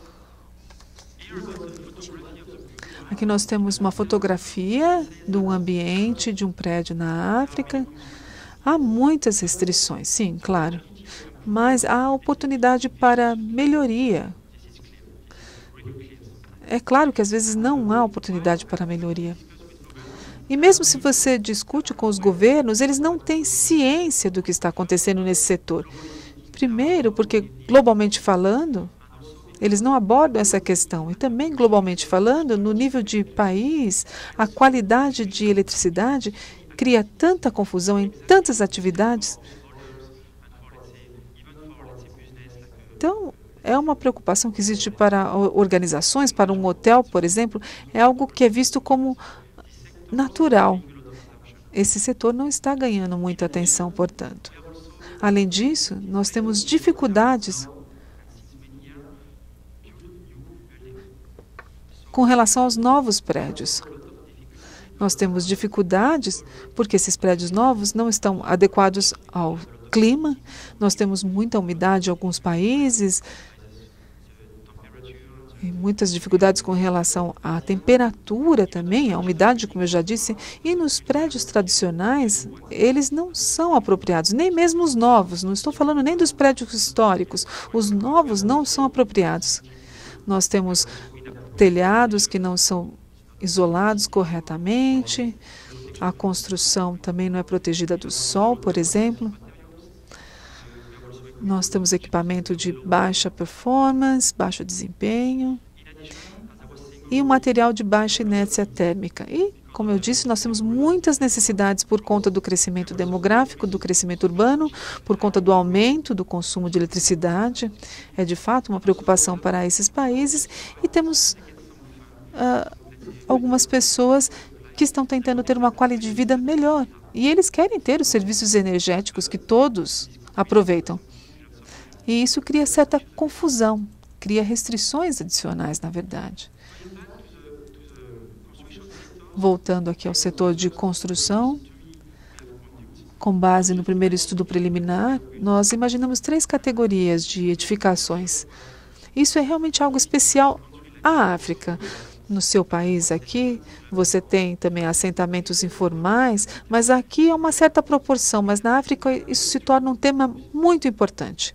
A: Aqui nós temos uma fotografia do ambiente de um prédio na África. Há muitas restrições, sim, claro, mas há oportunidade para melhoria. É claro que às vezes não há oportunidade para melhoria. E mesmo se você discute com os governos, eles não têm ciência do que está acontecendo nesse setor. Primeiro, porque globalmente falando, eles não abordam essa questão. E também, globalmente falando, no nível de país, a qualidade de eletricidade cria tanta confusão em tantas atividades. Então, é uma preocupação que existe para organizações, para um hotel, por exemplo, é algo que é visto como natural. Esse setor não está ganhando muita atenção, portanto. Além disso, nós temos dificuldades com relação aos novos prédios. Nós temos dificuldades porque esses prédios novos não estão adequados ao clima. Nós temos muita umidade em alguns países, e muitas dificuldades com relação à temperatura também, a umidade, como eu já disse. E nos prédios tradicionais, eles não são apropriados, nem mesmo os novos. Não estou falando nem dos prédios históricos. Os novos não são apropriados. Nós temos telhados que não são isolados corretamente. A construção também não é protegida do sol, por exemplo. Nós temos equipamento de baixa performance, baixo desempenho e um material de baixa inércia térmica. E, como eu disse, nós temos muitas necessidades por conta do crescimento demográfico, do crescimento urbano, por conta do aumento do consumo de eletricidade. É, de fato, uma preocupação para esses países. E temos uh, algumas pessoas que estão tentando ter uma qualidade de vida melhor. E eles querem ter os serviços energéticos que todos aproveitam. E isso cria certa confusão, cria restrições adicionais, na verdade. Voltando aqui ao setor de construção, com base no primeiro estudo preliminar, nós imaginamos três categorias de edificações. Isso é realmente algo especial à África. No seu país aqui, você tem também assentamentos informais, mas aqui é uma certa proporção, mas na África isso se torna um tema muito importante.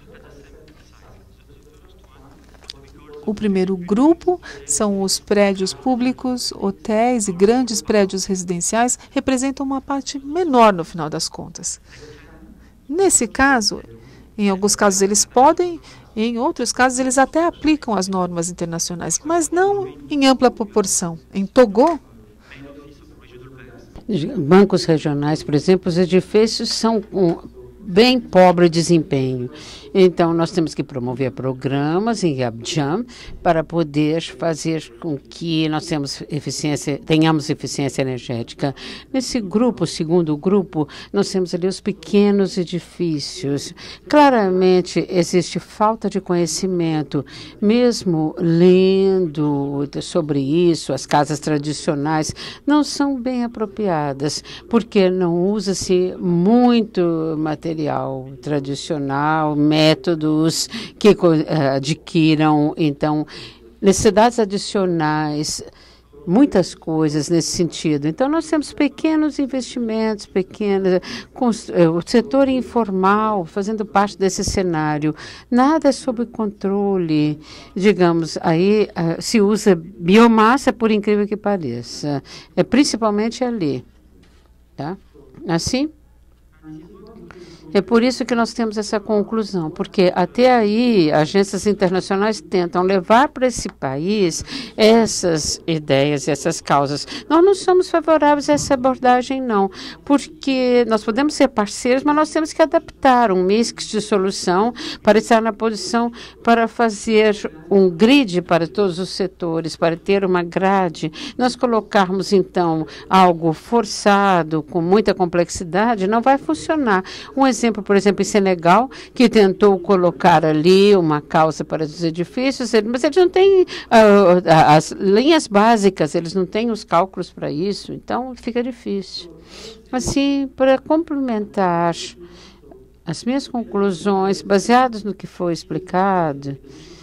A: O primeiro grupo são os prédios públicos, hotéis e grandes prédios residenciais, representam uma parte menor no final das contas. Nesse caso, em alguns casos eles podem, em outros casos eles até aplicam as normas internacionais, mas não em ampla proporção. Em Togo,
B: bancos regionais, por exemplo, os edifícios são um, bem pobre desempenho. Então, nós temos que promover programas em Abidjan para poder fazer com que nós temos eficiência, tenhamos eficiência energética. Nesse grupo, o segundo grupo, nós temos ali os pequenos edifícios. Claramente, existe falta de conhecimento. Mesmo lendo sobre isso, as casas tradicionais não são bem apropriadas, porque não usa-se muito material tradicional, métodos que uh, adquiram, então, necessidades adicionais, muitas coisas nesse sentido. Então, nós temos pequenos investimentos, pequenos, o setor informal fazendo parte desse cenário. Nada é sob controle. Digamos, aí uh, se usa biomassa, por incrível que pareça. É principalmente ali. Tá? Assim? É por isso que nós temos essa conclusão, porque até aí agências internacionais tentam levar para esse país essas ideias, essas causas. Nós não somos favoráveis a essa abordagem, não, porque nós podemos ser parceiros, mas nós temos que adaptar um mix de solução para estar na posição para fazer um grid para todos os setores, para ter uma grade. Nós colocarmos, então, algo forçado, com muita complexidade, não vai funcionar. Um exemplo, por exemplo, em Senegal, que tentou colocar ali uma causa para os edifícios, mas eles não têm uh, as linhas básicas, eles não têm os cálculos para isso, então fica difícil. Assim, para complementar as minhas conclusões, baseadas no que foi explicado,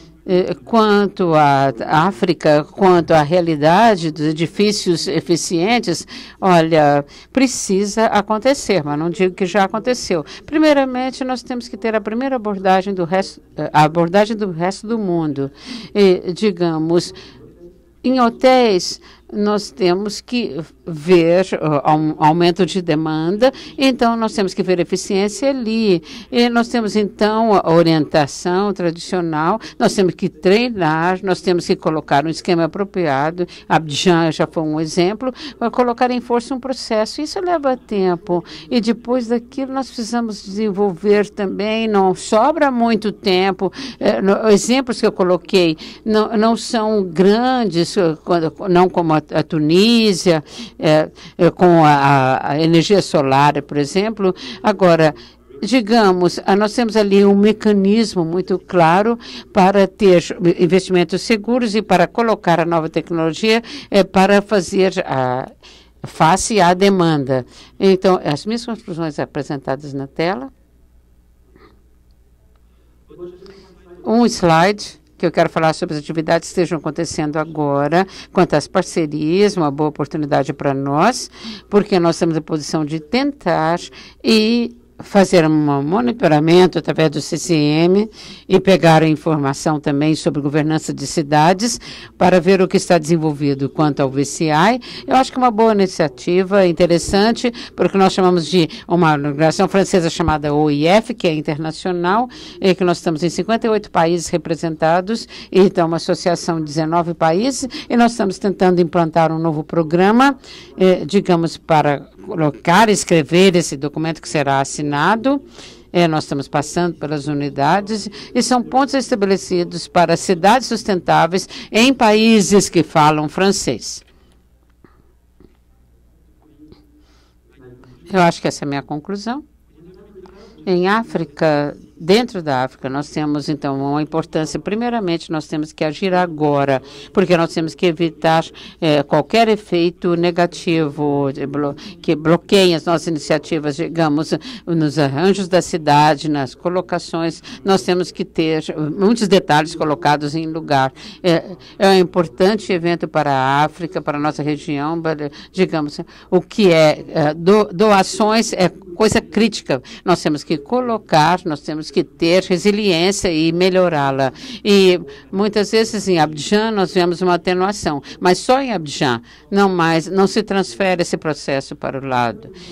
B: quanto à África, quanto à realidade dos edifícios eficientes, olha, precisa acontecer, mas não digo que já aconteceu. Primeiramente, nós temos que ter a primeira abordagem do resto, a abordagem do resto do mundo. E, digamos, em hotéis, nós temos que ver uh, um aumento de demanda, então nós temos que ver eficiência ali. E nós temos, então, a orientação tradicional, nós temos que treinar, nós temos que colocar um esquema apropriado. Abidjan já foi um exemplo, para colocar em força um processo. Isso leva tempo. E depois daquilo nós precisamos desenvolver também, não sobra muito tempo. Eh, no, exemplos que eu coloquei não, não são grandes, não como a a Tunísia, é, é, com a, a energia solar, por exemplo. Agora, digamos, nós temos ali um mecanismo muito claro para ter investimentos seguros e para colocar a nova tecnologia é, para fazer a, face à demanda. Então, as minhas conclusões apresentadas na tela. Um slide que eu quero falar sobre as atividades que estejam acontecendo agora, quanto às parcerias, uma boa oportunidade para nós, porque nós temos a posição de tentar e fazer um monitoramento através do C C M e pegar a informação também sobre governança de cidades para ver o que está desenvolvido quanto ao V C I. Eu acho que é uma boa iniciativa, interessante, porque nós chamamos de uma organização francesa chamada O I F, que é internacional, e que nós estamos em cinquenta e oito países representados, e então uma associação de dezenove países, e nós estamos tentando implantar um novo programa, eh, digamos, para colocar, escrever esse documento que será assinado. É, nós estamos passando pelas unidades e são pontos estabelecidos para cidades sustentáveis em países que falam francês. Eu acho que essa é a minha conclusão. Em África, dentro da África, nós temos, então, uma importância. Primeiramente, nós temos que agir agora, porque nós temos que evitar eh, qualquer efeito negativo blo que bloqueie as nossas iniciativas, digamos, nos arranjos da cidade, nas colocações. Nós temos que ter muitos detalhes colocados em lugar. É, é um importante evento para a África, para a nossa região, para, digamos, o que é, é do, doações é coisa crítica. Nós temos que colocar, nós temos que ter resiliência e melhorá-la. E muitas vezes em Abidjan nós vemos uma atenuação, mas só em Abidjan, não mais, não se transfere esse processo para o lado.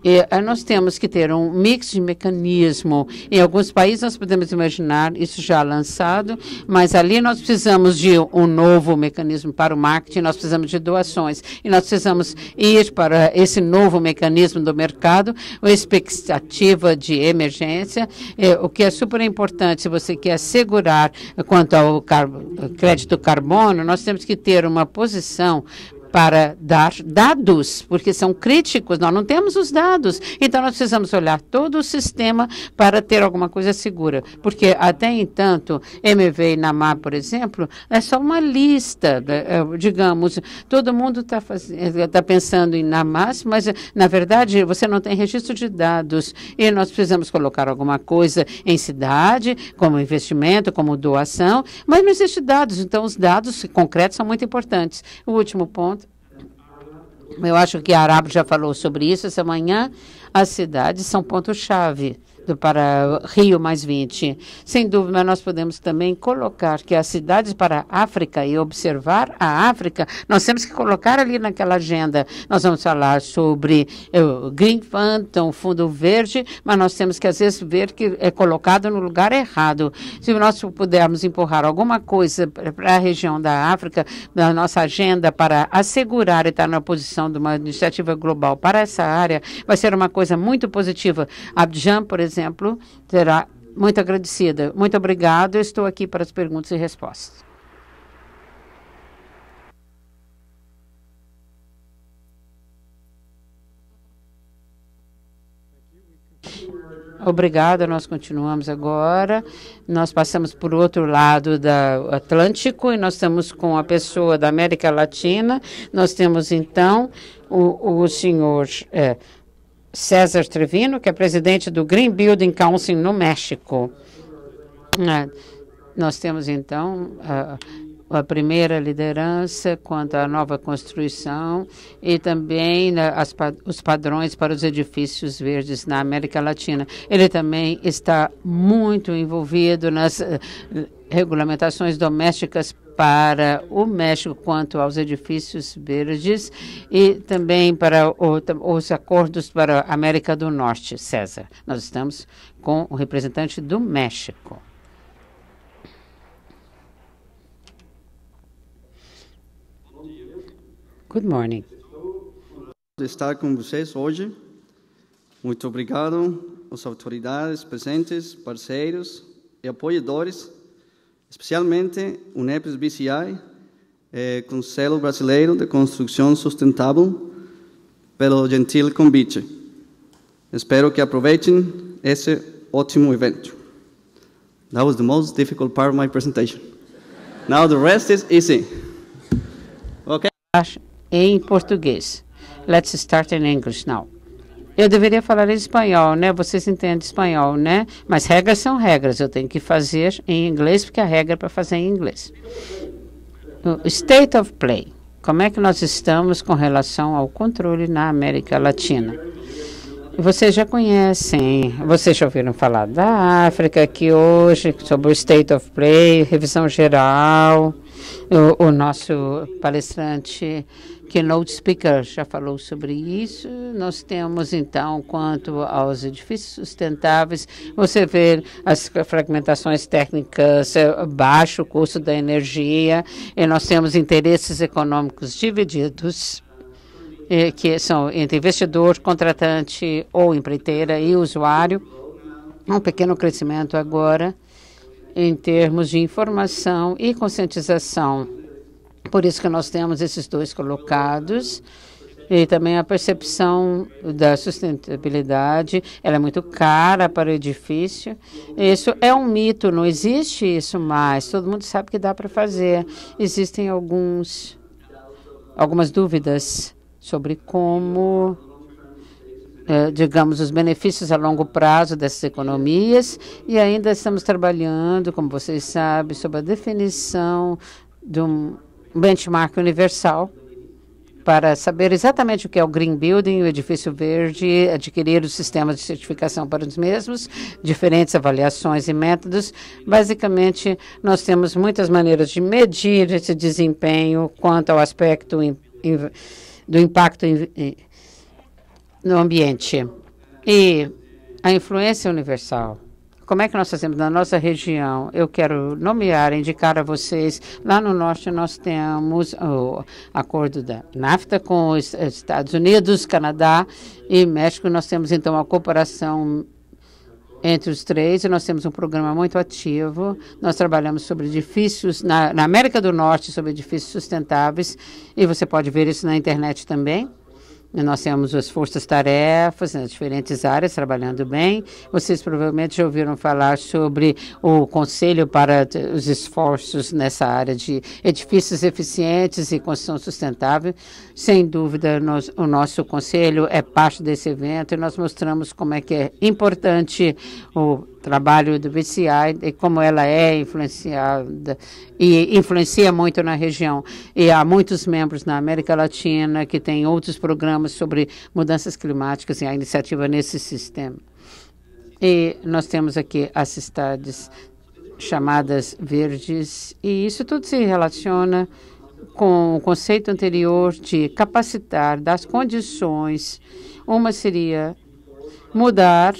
B: E, nós temos que ter um mix de mecanismo. Em alguns países nós podemos imaginar isso já lançado, mas ali nós precisamos de um novo mecanismo para o marketing, nós precisamos de doações e nós precisamos ir para esse novo mecanismo do mercado, uma expectativa de emergência, eh, o que é super importante. Se você quer assegurar quanto ao car crédito carbono, nós temos que ter uma posição para dar dados, porque são críticos, nós não temos os dados. Então, nós precisamos olhar todo o sistema para ter alguma coisa segura, porque até entanto, M V e NAMA, por exemplo, é só uma lista, digamos, todo mundo está tá pensando em NAMAs, mas, na verdade, você não tem registro de dados, e nós precisamos colocar alguma coisa em cidade, como investimento, como doação, mas não existe dados, então os dados concretos são muito importantes. O último ponto, eu acho que a Arábia já falou sobre isso essa manhã. As cidades são ponto-chave para Rio mais vinte. Sem dúvida, nós podemos também colocar que as cidades para a África e observar a África, nós temos que colocar ali naquela agenda. Nós vamos falar sobre o Green Fund, o Fundo Verde, mas nós temos que, às vezes, ver que é colocado no lugar errado. Se nós pudermos empurrar alguma coisa para a região da África, na nossa agenda, para assegurar e estar na posição de uma iniciativa global para essa área, vai ser uma coisa muito positiva. Abidjan, por exemplo, exemplo, será muito agradecida. Muito obrigado. Eu estou aqui para as perguntas e respostas. Obrigada, nós continuamos agora. Nós passamos por outro lado do Atlântico e nós estamos com a pessoa da América Latina. Nós temos, então, o, o senhor... É, César Trevino, que é presidente do Green Building Council no México. Ah, nós temos, então, a, a primeira liderança quanto à nova construção e também né, as, os padrões para os edifícios verdes na América Latina. Ele também está muito envolvido nas uh, regulamentações domésticas para o México quanto aos edifícios verdes e também para o, os acordos para a América do Norte. César, nós estamos com o representante do México. Good morning.
D: Estar com vocês hoje. Muito obrigado às autoridades presentes, parceiros e apoiadores, especialmente o NEPES B C I, eh, Conselho Brasileiro de Construção Sustentável, pelo gentil convite. Espero que aproveitem esse ótimo evento. That was the most difficult part of my presentation. Now the rest is easy. Okay?
B: Em português. Let's start in English now. Eu deveria falar em espanhol, né? Vocês entendem espanhol, né? Mas regras são regras. Eu tenho que fazer em inglês, porque a regra é para fazer em inglês. O State of Play. Como é que nós estamos com relação ao controle na América Latina? Vocês já conhecem, vocês já ouviram falar da África aqui hoje, sobre o State of Play, revisão geral. O, o nosso palestrante, keynote speaker, já falou sobre isso. Nós temos, então, quanto aos edifícios sustentáveis, você vê as fragmentações técnicas, baixo custo da energia, e nós temos interesses econômicos divididos, que são entre investidor, contratante ou empreiteira e usuário. Um pequeno crescimento agora em termos de informação e conscientização. Por isso que nós temos esses dois colocados. E também a percepção da sustentabilidade, ela é muito cara para o edifício. Isso é um mito, não existe isso mais. Todo mundo sabe que dá para fazer. Existem alguns, algumas dúvidas sobre como, eh, digamos, os benefícios a longo prazo dessas economias, e ainda estamos trabalhando, como vocês sabem, sobre a definição de um benchmark universal para saber exatamente o que é o Green Building, o edifício verde, adquirir os sistemas de certificação para os mesmos, diferentes avaliações e métodos. Basicamente, nós temos muitas maneiras de medir esse desempenho quanto ao aspecto in, in, do impacto no ambiente e a influência universal. Como é que nós fazemos na nossa região? Eu quero nomear, indicar a vocês, lá no norte nós temos o acordo da NAFTA com os Estados Unidos, Canadá e México. Nós temos então a cooperação entre os três e nós temos um programa muito ativo. Nós trabalhamos sobre edifícios, na, na América do Norte, sobre edifícios sustentáveis e você pode ver isso na internet também. Nós temos as forças-tarefas nas diferentes áreas trabalhando bem. Vocês provavelmente já ouviram falar sobre o Conselho para os Esforços nessa área de edifícios eficientes e construção sustentável. Sem dúvida, nós, o nosso Conselho é parte desse evento e nós mostramos como é que é importante o trabalho do B C I e como ela é influenciada e influencia muito na região. E há muitos membros na América Latina que têm outros programas sobre mudanças climáticas e a iniciativa nesse sistema. E nós temos aqui as cidades chamadas verdes e isso tudo se relaciona com o conceito anterior de capacitar, das condições. Uma seria mudar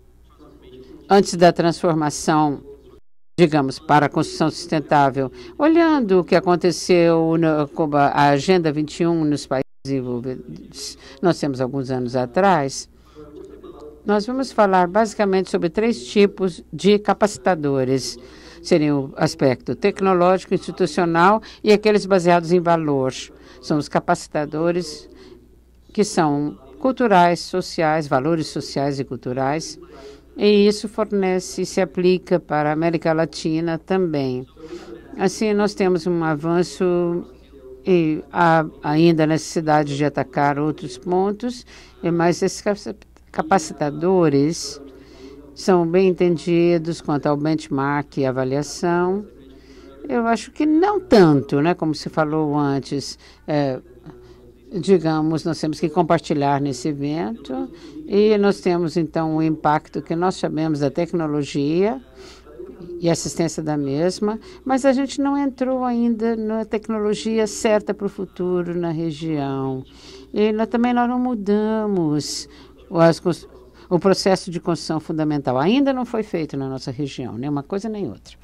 B: antes da transformação, digamos, para a construção sustentável, olhando o que aconteceu na a Agenda vinte e um nos países desenvolvidos, nós temos alguns anos atrás, nós vamos falar basicamente sobre três tipos de capacitadores. Seriam o aspecto tecnológico, institucional e aqueles baseados em valor. São os capacitadores que são culturais, sociais, valores sociais e culturais. E isso fornece e se aplica para a América Latina também. Assim, nós temos um avanço e há ainda necessidade de atacar outros pontos, mas esses capacitadores são bem entendidos quanto ao benchmark e avaliação. Eu acho que não tanto, né, como se falou antes. É, digamos, nós temos que compartilhar nesse evento e nós temos, então, o impacto que nós sabemos da tecnologia e assistência da mesma, mas a gente não entrou ainda na tecnologia certa para o futuro na região. E nós, também nós não mudamos as, o processo de construção fundamental. Ainda não foi feito na nossa região, nem uma coisa nem outra.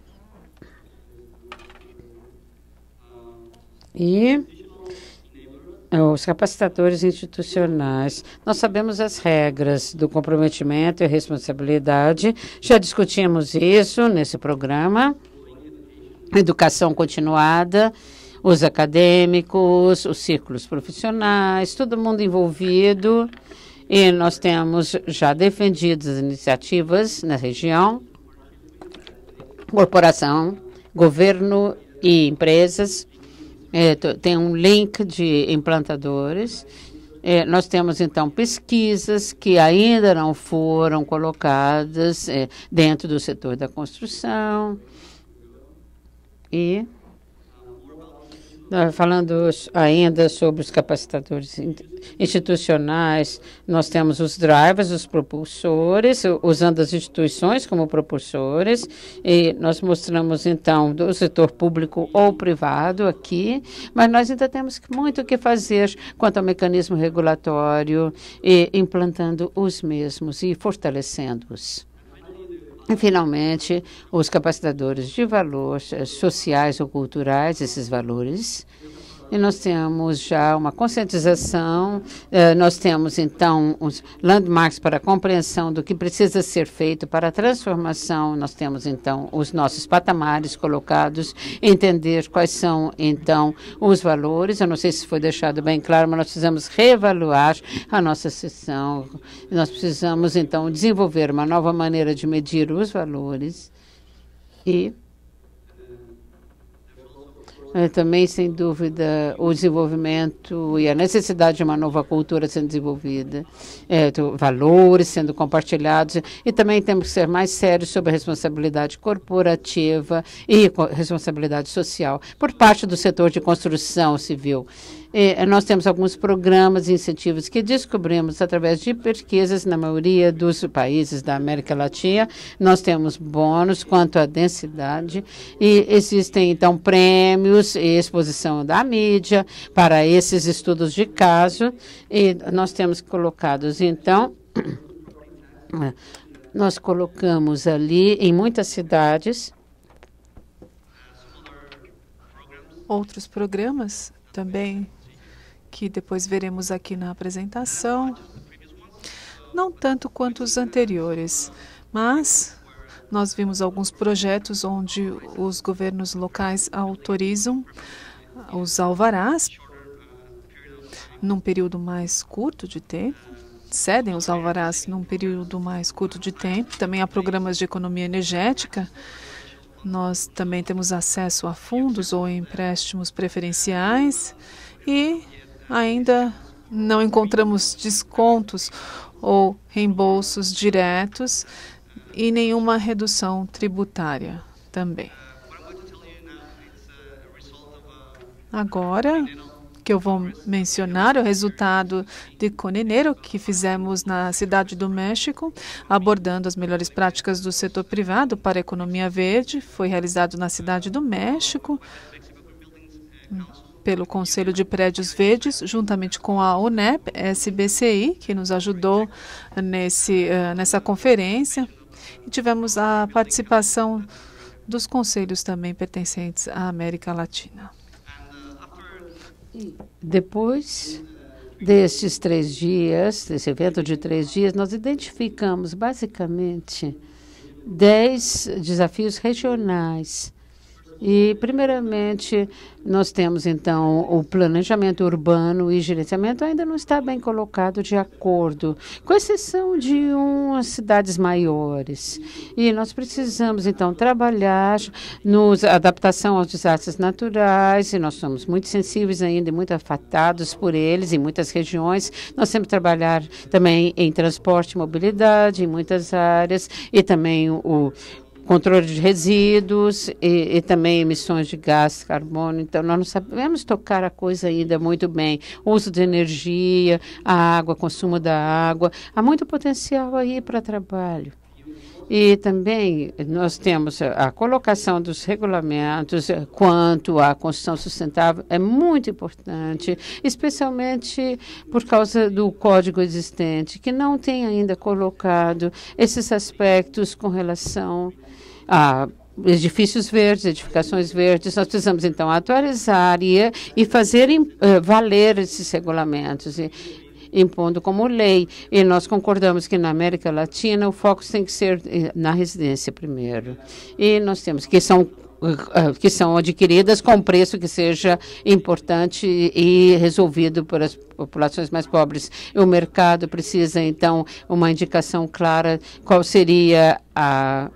B: E os capacitadores institucionais, nós sabemos as regras do comprometimento e responsabilidade, já discutimos isso nesse programa, educação continuada, os acadêmicos, os círculos profissionais, todo mundo envolvido, e nós temos já defendido as iniciativas na região, corporação, governo e empresas. É, tem um link de implantadores. É, nós temos, então, pesquisas que ainda não foram colocadas é, dentro do setor da construção. E, falando ainda sobre os capacitadores institucionais, nós temos os drivers, os propulsores, usando as instituições como propulsores, e nós mostramos, então, do setor público ou privado aqui, mas nós ainda temos muito o que fazer quanto ao mecanismo regulatório e implantando os mesmos e fortalecendo-os. E, finalmente, os capacitadores de valores sociais ou culturais, esses valores. E nós temos já uma conscientização, eh, nós temos, então, os landmarks para a compreensão do que precisa ser feito para a transformação. Nós temos, então, os nossos patamares colocados, entender quais são, então, os valores. Eu não sei se foi deixado bem claro, mas nós precisamos reevaluar a nossa sessão. Nós precisamos, então, desenvolver uma nova maneira de medir os valores e É, também, sem dúvida, o desenvolvimento e a necessidade de uma nova cultura sendo desenvolvida, é, valores sendo compartilhados, e também temos que ser mais sérios sobre a responsabilidade corporativa e responsabilidade social por parte do setor de construção civil. E nós temos alguns programas e incentivos que descobrimos através de pesquisas na maioria dos países da América Latina. Nós temos bônus quanto à densidade e existem, então, prêmios e exposição da mídia para esses estudos de caso. E nós temos colocados, então, nós colocamos ali em muitas cidades.
A: Outros programas também que depois veremos aqui na apresentação, não tanto quanto os anteriores, mas nós vimos alguns projetos onde os governos locais autorizam os alvarás num período mais curto de tempo, cedem os alvarás num período mais curto de tempo. Também há programas de economia energética. Nós também temos acesso a fundos ou empréstimos preferenciais e ainda não encontramos descontos ou reembolsos diretos e nenhuma redução tributária também. Agora que eu vou mencionar o resultado de Conenero que fizemos na Cidade do México, abordando as melhores práticas do setor privado para a economia verde. Foi realizado na Cidade do México pelo Conselho de Prédios Verdes, juntamente com a UNEP, S B C I, que nos ajudou nesse, uh, nessa conferência. E tivemos a participação dos conselhos também pertencentes à América Latina.
B: Depois destes três dias, desse evento de três dias, nós identificamos basicamente dez desafios regionais. E, primeiramente, nós temos, então, o planejamento urbano e gerenciamento ainda não está bem colocado de acordo, com exceção de umas cidades maiores. E nós precisamos, então, trabalhar na adaptação aos desastres naturais, e nós somos muito sensíveis ainda e muito afetados por eles em muitas regiões. Nós temos que trabalhar também em transporte e mobilidade, em muitas áreas, e também o controle de resíduos e, e também emissões de gás carbono. Então, nós não sabemos tocar a coisa ainda muito bem. Uso de energia, a água, consumo da água. Há muito potencial aí para trabalho. E também nós temos a, a colocação dos regulamentos quanto à construção sustentável é muito importante, especialmente por causa do código existente, que não tem ainda colocado esses aspectos com relação a edifícios verdes, edificações verdes. Nós precisamos, então, atualizar e, e fazer uh, valer esses regulamentos, e, impondo como lei. E nós concordamos que na América Latina o foco tem que ser na residência primeiro. E nós temos que são que são adquiridas com preço que seja importante e resolvido por as populações mais pobres. O mercado precisa, então, uma indicação clara qual seria a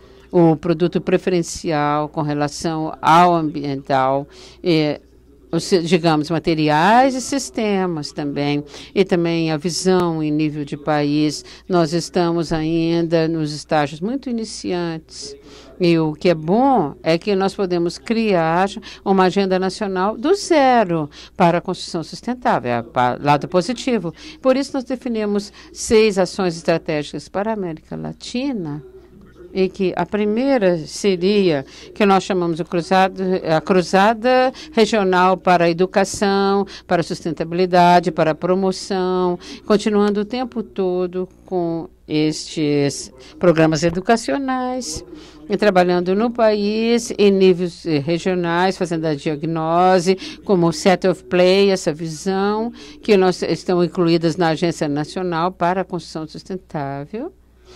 B: o produto preferencial com relação ao ambiental, e, digamos, materiais e sistemas também, e também a visão em nível de país. Nós estamos ainda nos estágios muito iniciantes. E o que é bom é que nós podemos criar uma agenda nacional do zero para a construção sustentável, é o lado positivo. Por isso, nós definimos seis ações estratégicas para a América Latina, e que a primeira seria, que nós chamamos de cruzado, a cruzada regional para a educação, para a sustentabilidade, para a promoção, continuando o tempo todo com estes programas educacionais, e trabalhando no país, em níveis regionais, fazendo a diagnose, como set of play, essa visão, que nós estão incluídas na Agência Nacional para a Construção Sustentável,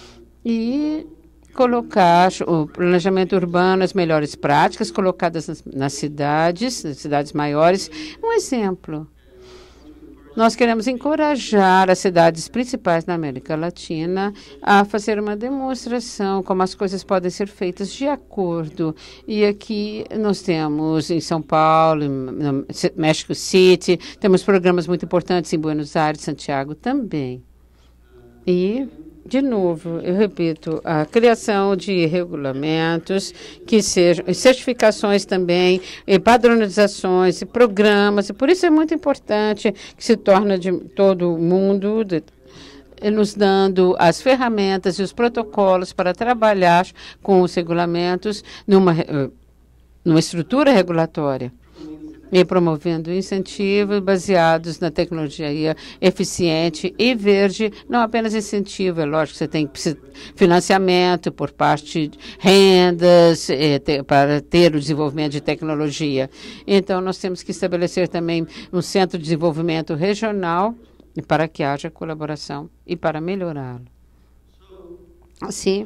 B: e colocar o planejamento urbano, as melhores práticas colocadas nas, nas cidades, nas cidades maiores. Um exemplo, nós queremos encorajar as cidades principais na América Latina a fazer uma demonstração como as coisas podem ser feitas de acordo. E aqui nós temos em São Paulo, no México City, temos programas muito importantes em Buenos Aires, Santiago também. E De novo, eu repito, a criação de regulamentos, que sejam certificações também, e padronizações, e programas, e por isso é muito importante que se torne de todo mundo, de, nos dando as ferramentas e os protocolos para trabalhar com os regulamentos numa, numa estrutura regulatória. E promovendo incentivos baseados na tecnologia eficiente e verde, não apenas incentivo, é lógico que você tem financiamento por parte de rendas é, te, para ter o desenvolvimento de tecnologia. Então, nós temos que estabelecer também um centro de desenvolvimento regional para que haja colaboração e para melhorá-lo. Assim,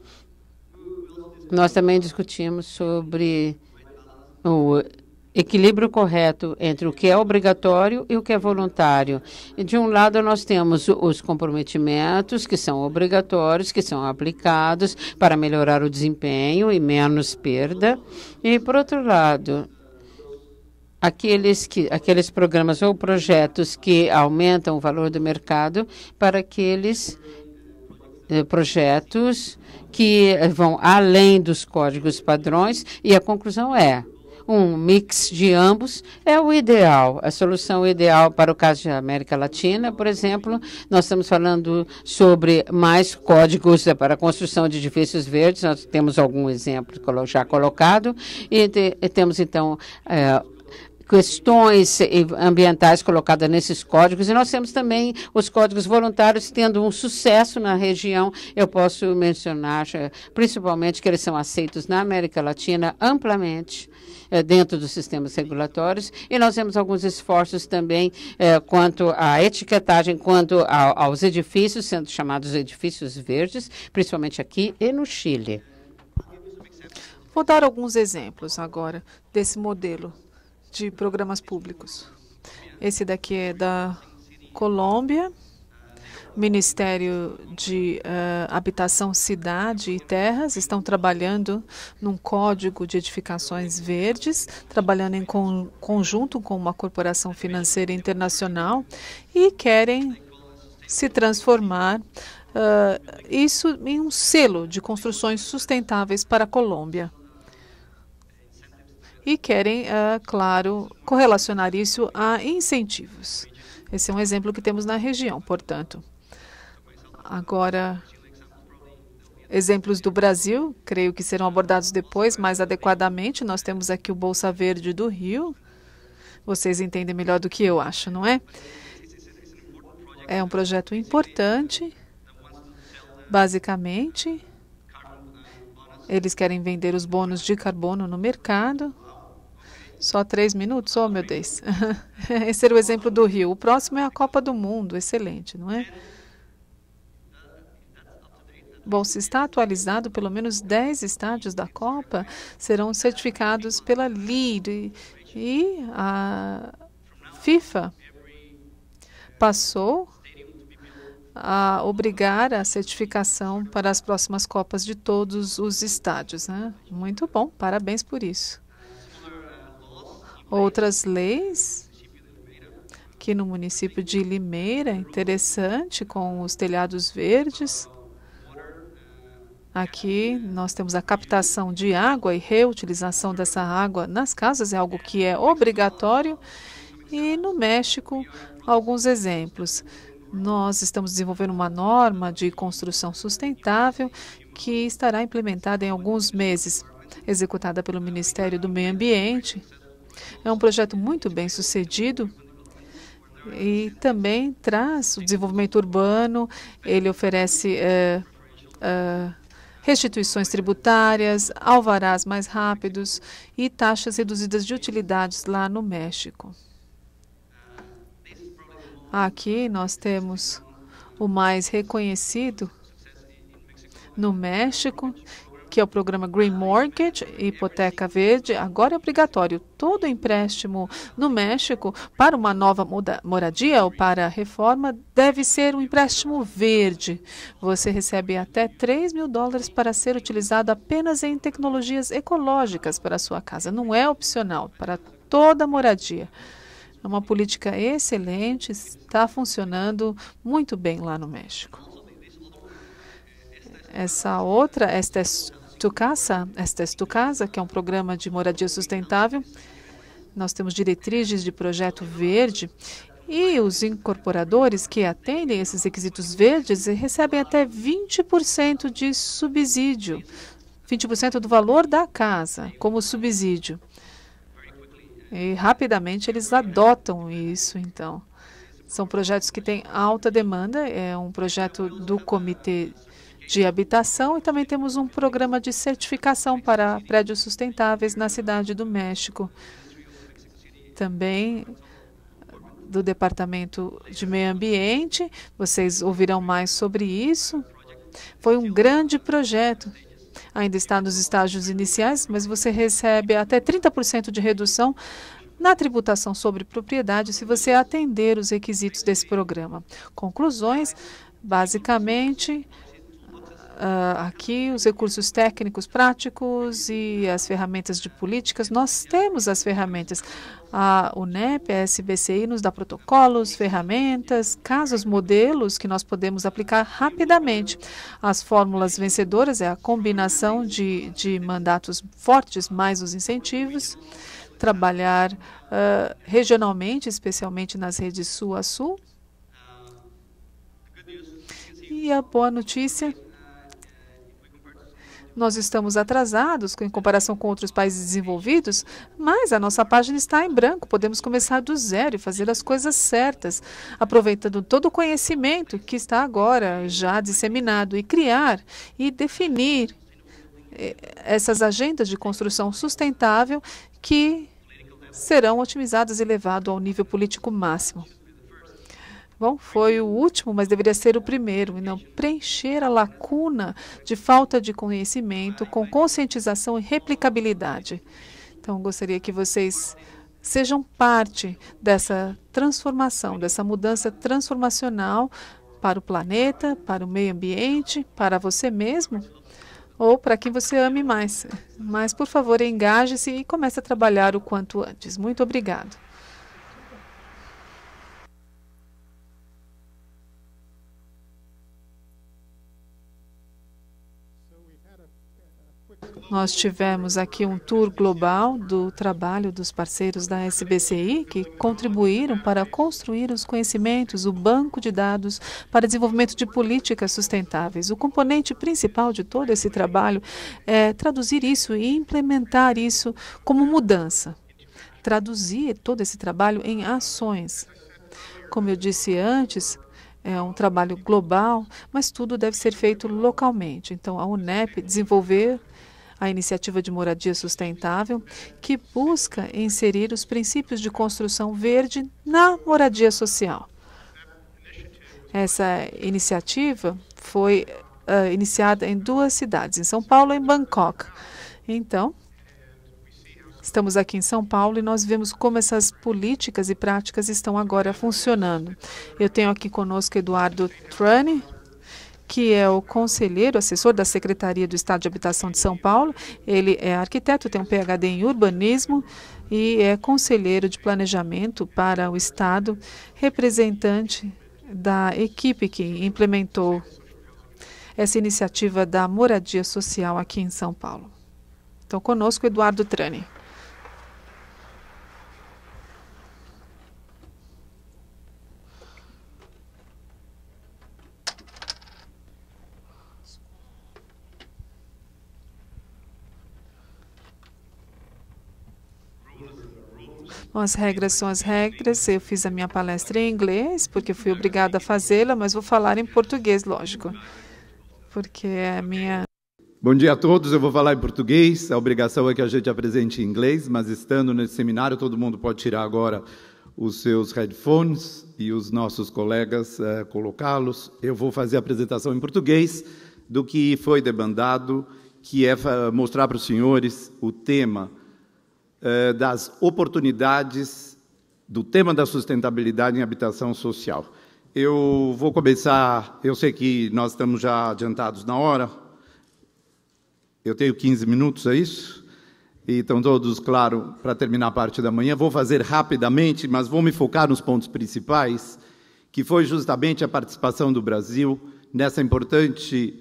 B: nós também discutimos sobre o equilíbrio correto entre o que é obrigatório e o que é voluntário. E, de um lado, nós temos os comprometimentos, que são obrigatórios, que são aplicados para melhorar o desempenho e menos perda. E, por outro lado, aqueles, que, aqueles programas ou projetos que aumentam o valor do mercado para aqueles eh, projetos que vão além dos códigos padrões. E a conclusão é: um mix de ambos é o ideal, a solução ideal para o caso da América Latina, por exemplo. Nós estamos falando sobre mais códigos para a construção de edifícios verdes, nós temos algum exemplo já colocado, e, te, e temos, então, é, questões ambientais colocadas nesses códigos, e nós temos também os códigos voluntários tendo um sucesso na região. Eu posso mencionar, principalmente, que eles são aceitos na América Latina amplamente, dentro dos sistemas regulatórios, e nós temos alguns esforços também eh, quanto à etiquetagem, quanto ao, aos edifícios, sendo chamados edifícios verdes, principalmente aqui e no Chile.
A: Vou dar alguns exemplos agora desse modelo de programas públicos. Esse daqui é da Colômbia, Ministério de uh, Habitação, Cidade e Terras, estão trabalhando num código de edificações verdes, trabalhando em con conjunto com uma corporação financeira internacional e querem se transformar uh, isso em um selo de construções sustentáveis para a Colômbia. E querem, uh, claro, correlacionar isso a incentivos. Esse é um exemplo que temos na região, portanto. Agora, exemplos do Brasil, creio que serão abordados depois, mais adequadamente. Nós temos aqui o Bolsa Verde do Rio. Vocês entendem melhor do que eu, acho, não é? É um projeto importante. Basicamente, eles querem vender os bônus de carbono no mercado. Só três minutos? Oh, meu Deus. Esse era o exemplo do Rio. O próximo é a Copa do Mundo. Excelente, não é? Bom, se está atualizado, pelo menos dez estádios da Copa serão certificados pela L E E D. E a FIFA passou a obrigar a certificação para as próximas Copas de todos os estádios, né? Muito bom, parabéns por isso. Outras leis, aqui no município de Limeira, interessante, com os telhados verdes. Aqui nós temos a captação de água e reutilização dessa água nas casas, é algo que é obrigatório. E no México, alguns exemplos. Nós estamos desenvolvendo uma norma de construção sustentável que estará implementada em alguns meses, executada pelo Ministério do Meio Ambiente. É um projeto muito bem sucedido e também traz o desenvolvimento urbano. Ele oferece é, é, restituições tributárias, alvarás mais rápidos e taxas reduzidas de utilidades lá no México. Aqui nós temos o mais reconhecido no México, que é o programa Green Mortgage, hipoteca verde. Agora é obrigatório. Todo empréstimo no México para uma nova moradia ou para a reforma deve ser um empréstimo verde. Você recebe até três mil dólares para ser utilizado apenas em tecnologias ecológicas para a sua casa. Não é opcional, para toda moradia. É uma política excelente, está funcionando muito bem lá no México. essa outra, Estes tu Casa, Estes tu Casa, que é um programa de moradia sustentável. Nós temos diretrizes de projeto verde e os incorporadores que atendem esses requisitos verdes recebem até vinte por cento de subsídio, vinte por cento do valor da casa como subsídio. E rapidamente eles adotam isso, então. São projetos que têm alta demanda, é um projeto do Comitê de Habitação e também temos um programa de certificação para prédios sustentáveis na Cidade do México. Também do Departamento de Meio Ambiente, vocês ouvirão mais sobre isso. Foi um grande projeto. Ainda está nos estágios iniciais, mas você recebe até trinta por cento de redução na tributação sobre propriedade se você atender os requisitos desse programa. Conclusões, basicamente, uh, aqui os recursos técnicos práticos e as ferramentas de políticas, nós temos as ferramentas. A UNEP, a S B C I nos dá protocolos, ferramentas, casos, modelos que nós podemos aplicar rapidamente. As fórmulas vencedoras é a combinação de, de mandatos fortes mais os incentivos, trabalhar uh, regionalmente, especialmente nas redes sul a sul. E a boa notícia, nós estamos atrasados em comparação com outros países desenvolvidos, mas a nossa página está em branco. Podemos começar do zero e fazer as coisas certas, aproveitando todo o conhecimento que está agora já disseminado e criar e definir essas agendas de construção sustentável que serão otimizadas e levadas ao nível político máximo. Bom, foi o último, mas deveria ser o primeiro, e não preencher a lacuna de falta de conhecimento com conscientização e replicabilidade. Então, gostaria que vocês sejam parte dessa transformação, dessa mudança transformacional para o planeta, para o meio ambiente, para você mesmo, ou para quem você ame mais. Mas, por favor, engaje-se e comece a trabalhar o quanto antes. Muito obrigado. Nós tivemos aqui um tour global do trabalho dos parceiros da S B C I que contribuíram para construir os conhecimentos, o banco de dados para desenvolvimento de políticas sustentáveis. O componente principal de todo esse trabalho é traduzir isso e implementar isso como mudança. Traduzir todo esse trabalho em ações. Como eu disse antes, é um trabalho global, mas tudo deve ser feito localmente. Então, a UNEP desenvolver a iniciativa de moradia sustentável, que busca inserir os princípios de construção verde na moradia social. Essa iniciativa foi uh, iniciada em duas cidades, em São Paulo e em Bangkok. Então, estamos aqui em São Paulo e nós vemos como essas políticas e práticas estão agora funcionando. Eu tenho aqui conosco Eduardo Trani, que é o conselheiro, assessor da Secretaria do Estado de Habitação de São Paulo. Ele é arquiteto, tem um P H D em urbanismo e é conselheiro de planejamento para o Estado, representante da equipe que implementou essa iniciativa da moradia social aqui em São Paulo. Então, conosco, Eduardo Trani. As regras são as regras. Eu fiz a minha palestra em inglês, porque fui obrigada a fazê-la, mas vou falar em português, lógico, porque é a minha...
E: Bom dia a todos, eu vou falar em português. A obrigação é que a gente apresente em inglês, mas estando nesse seminário, todo mundo pode tirar agora os seus headphones e os nossos colegas uh, colocá-los. Eu vou fazer a apresentação em português do que foi demandado, que é mostrar para os senhores o tema das oportunidades do tema da sustentabilidade em habitação social. Eu vou começar, eu sei que nós estamos já adiantados na hora, eu tenho quinze minutos, é isso? E estão todos, claro, para terminar a parte da manhã. Vou fazer rapidamente, mas vou me focar nos pontos principais, que foi justamente a participação do Brasil nessa importante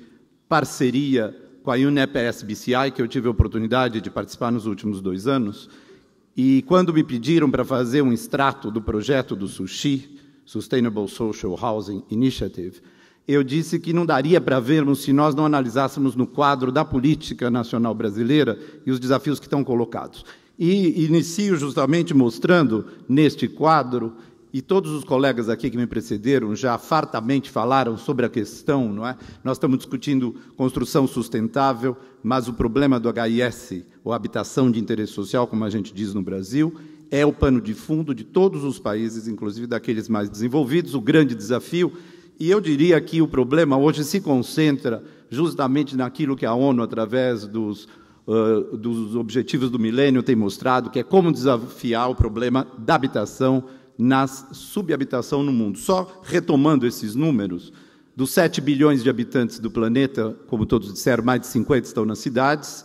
E: parceria com a UNEP S B C I, que eu tive a oportunidade de participar nos últimos dois anos, e quando me pediram para fazer um extrato do projeto do SUSHI, Sustainable Social Housing Initiative, eu disse que não daria para vermos se nós não analisássemos no quadro da política nacional brasileira e os desafios que estão colocados. E inicio justamente mostrando neste quadro, e todos os colegas aqui que me precederam já fartamente falaram sobre a questão, não é? Nós estamos discutindo construção sustentável, mas o problema do H I S, ou habitação de interesse social, como a gente diz no Brasil, é o pano de fundo de todos os países, inclusive daqueles mais desenvolvidos, o grande desafio. E eu diria que o problema hoje se concentra justamente naquilo que a ONU, através dos, uh, dos objetivos do milênio, tem mostrado, que é como desafiar o problema da habitação na subhabitação no mundo. Só retomando esses números, dos sete bilhões de habitantes do planeta, como todos disseram, mais de cinquenta estão nas cidades,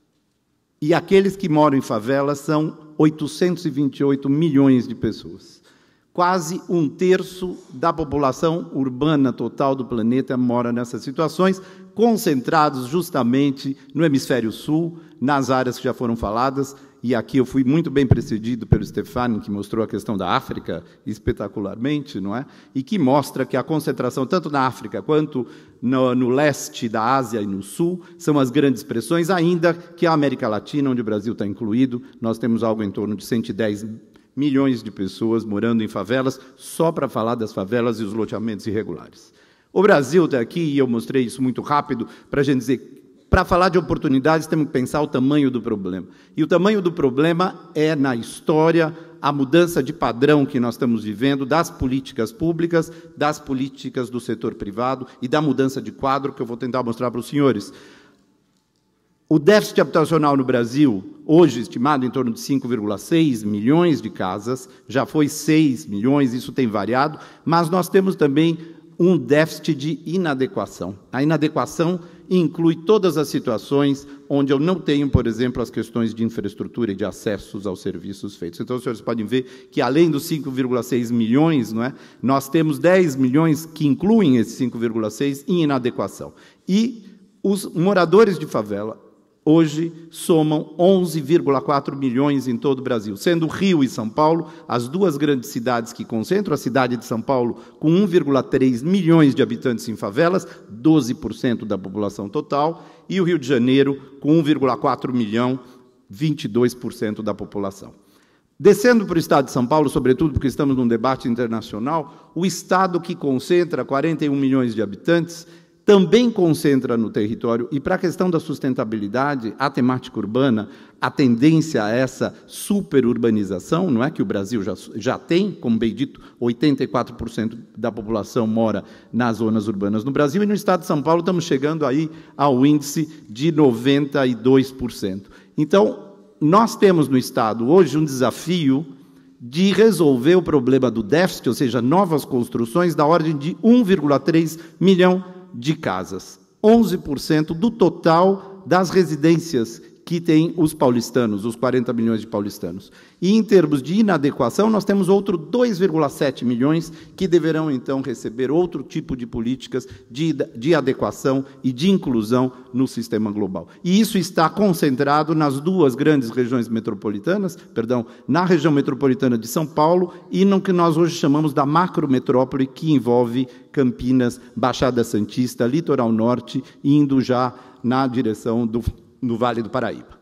E: e aqueles que moram em favelas são oitocentos e vinte e oito milhões de pessoas. Quase um terço da população urbana total do planeta mora nessas situações, concentrados justamente no hemisfério sul, nas áreas que já foram faladas, e aqui eu fui muito bem precedido pelo Stefan, que mostrou a questão da África espetacularmente, não é? E que mostra que a concentração, tanto na África quanto no, no leste da Ásia e no sul, são as grandes pressões, ainda que a América Latina, onde o Brasil está incluído, nós temos algo em torno de cento e dez milhões de pessoas morando em favelas, só para falar das favelas e os loteamentos irregulares. O Brasil está aqui, e eu mostrei isso muito rápido, para a gente dizer, para falar de oportunidades, temos que pensar o tamanho do problema. E o tamanho do problema é, na história, a mudança de padrão que nós estamos vivendo das políticas públicas, das políticas do setor privado e da mudança de quadro, que eu vou tentar mostrar para os senhores. O déficit habitacional no Brasil, hoje estimado em torno de cinco vírgula seis milhões de casas, já foi seis milhões, isso tem variado, mas nós temos também um déficit de inadequação. A inadequação inclui todas as situações onde eu não tenho, por exemplo, as questões de infraestrutura e de acessos aos serviços feitos. Então, os senhores podem ver que, além dos cinco vírgula seis milhões, não é, nós temos dez milhões que incluem esses cinco vírgula seis em inadequação. E os moradores de favela, hoje, somam onze vírgula quatro milhões em todo o Brasil, sendo Rio e São Paulo as duas grandes cidades que concentram, a cidade de São Paulo com um vírgula três milhões de habitantes em favelas, doze por cento da população total, e o Rio de Janeiro com um vírgula quatro milhão, vinte e dois por cento da população. Descendo para o estado de São Paulo, sobretudo porque estamos num debate internacional, o estado que concentra quarenta e um milhões de habitantes também concentra no território, e para a questão da sustentabilidade, a temática urbana, a tendência a essa superurbanização, não é, que o Brasil já, já tem, como bem dito, oitenta e quatro por cento da população mora nas zonas urbanas no Brasil, e no estado de São Paulo estamos chegando aí ao índice de noventa e dois por cento. Então, nós temos no estado hoje um desafio de resolver o problema do déficit, ou seja, novas construções da ordem de um vírgula três milhão de casas, onze por cento do total das residências que têm os paulistanos, os quarenta milhões de paulistanos. E, em termos de inadequação, nós temos outro dois vírgula sete milhões que deverão, então, receber outro tipo de políticas de, de adequação e de inclusão no sistema global. E isso está concentrado nas duas grandes regiões metropolitanas, perdão, na região metropolitana de São Paulo e no que nós hoje chamamos da macrometrópole, que envolve Campinas, Baixada Santista, Litoral Norte, indo já na direção do no Vale do Paraíba.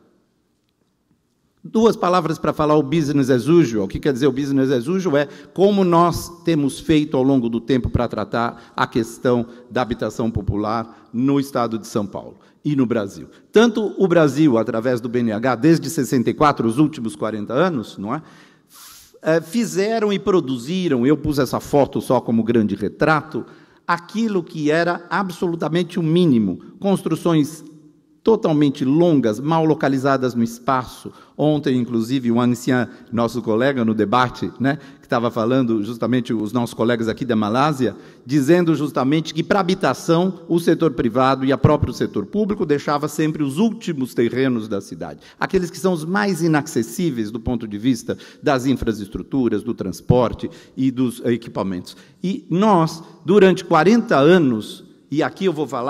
E: Duas palavras para falar o business as usual. O que quer dizer o business as usual? É como nós temos feito ao longo do tempo para tratar a questão da habitação popular no estado de São Paulo e no Brasil. Tanto o Brasil, através do B N H, desde sessenta e quatro, os últimos quarenta anos, não é? Fizeram e produziram, eu pus essa foto só como grande retrato, aquilo que era absolutamente o mínimo, construções totalmente longas, mal localizadas no espaço. Ontem, inclusive, o ancião, nosso colega, no debate, né, que estava falando justamente, os nossos colegas aqui da Malásia, dizendo justamente que, para a habitação, o setor privado e o próprio setor público deixava sempre os últimos terrenos da cidade, aqueles que são os mais inacessíveis do ponto de vista das infraestruturas, do transporte e dos equipamentos. E nós, durante quarenta anos, e aqui eu vou falar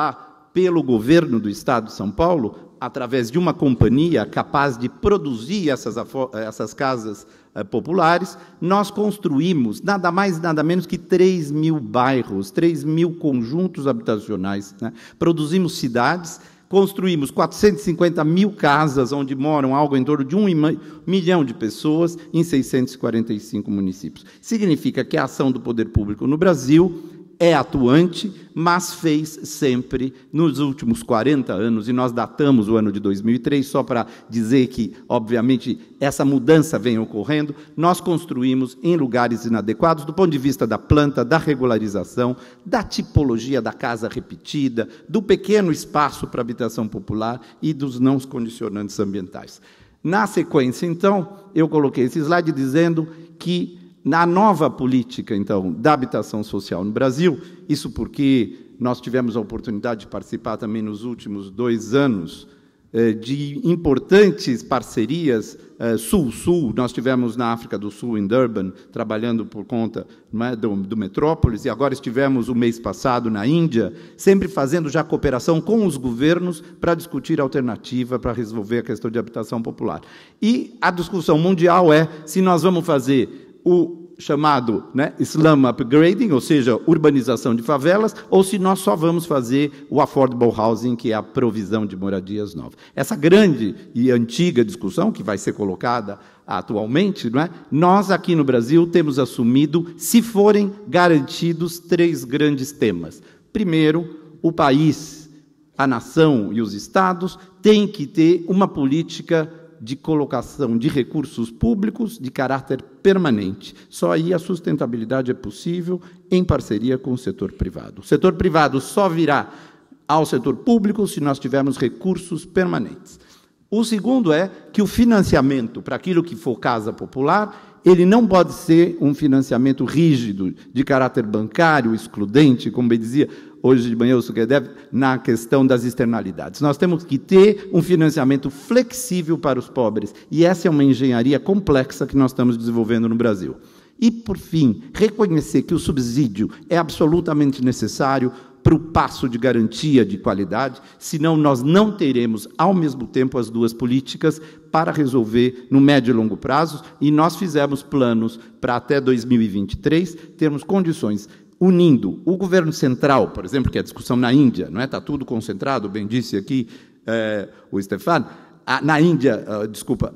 E: pelo governo do Estado de São Paulo, através de uma companhia capaz de produzir essas, essas casas eh, populares, nós construímos nada mais, nada menos que três mil bairros, três mil conjuntos habitacionais, né? Produzimos cidades, construímos quatrocentas e cinquenta mil casas, onde moram algo em torno de um milhão de pessoas, em seiscentos e quarenta e cinco municípios. Significa que a ação do poder público no Brasil é atuante, mas fez sempre nos últimos quarenta anos, e nós datamos o ano de dois mil e três, só para dizer que, obviamente, essa mudança vem ocorrendo, nós construímos em lugares inadequados, do ponto de vista da planta, da regularização, da tipologia da casa repetida, do pequeno espaço para habitação popular e dos não condicionantes ambientais. Na sequência, então, eu coloquei esse slide dizendo que na nova política, então, da habitação social no Brasil, isso porque nós tivemos a oportunidade de participar também nos últimos dois anos eh, de importantes parcerias eh, Sul-Sul. Nós tivemos na África do Sul, em Durban, trabalhando por conta, não é, do, do Metrópolis, e agora estivemos o mês passado na Índia, sempre fazendo já cooperação com os governos para discutir alternativa para resolver a questão de habitação popular. E a discussão mundial é se nós vamos fazer o chamado, né, slum upgrading, ou seja, urbanização de favelas, ou se nós só vamos fazer o affordable housing, que é a provisão de moradias novas. Essa grande e antiga discussão, que vai ser colocada atualmente, não é? Nós aqui no Brasil temos assumido, se forem garantidos, três grandes temas. Primeiro, o país, a nação e os estados têm que ter uma política de colocação de recursos públicos de caráter permanente. Só aí a sustentabilidade é possível em parceria com o setor privado. O setor privado só virá ao setor público se nós tivermos recursos permanentes. O segundo é que o financiamento para aquilo que for casa popular, ele não pode ser um financiamento rígido, de caráter bancário, excludente, como bem dizia hoje de manhã o Suquedev, na questão das externalidades. Nós temos que ter um financiamento flexível para os pobres, e essa é uma engenharia complexa que nós estamos desenvolvendo no Brasil. E, por fim, reconhecer que o subsídio é absolutamente necessário para o passo de garantia de qualidade, senão nós não teremos, ao mesmo tempo, as duas políticas para resolver no médio e longo prazo, e nós fizemos planos para, até dois mil e vinte e três, termos condições unindo o governo central, por exemplo, que é a discussão na Índia, não é? Está tudo concentrado, bem disse aqui é, o Stefan. Ah, na Índia, uh, desculpa,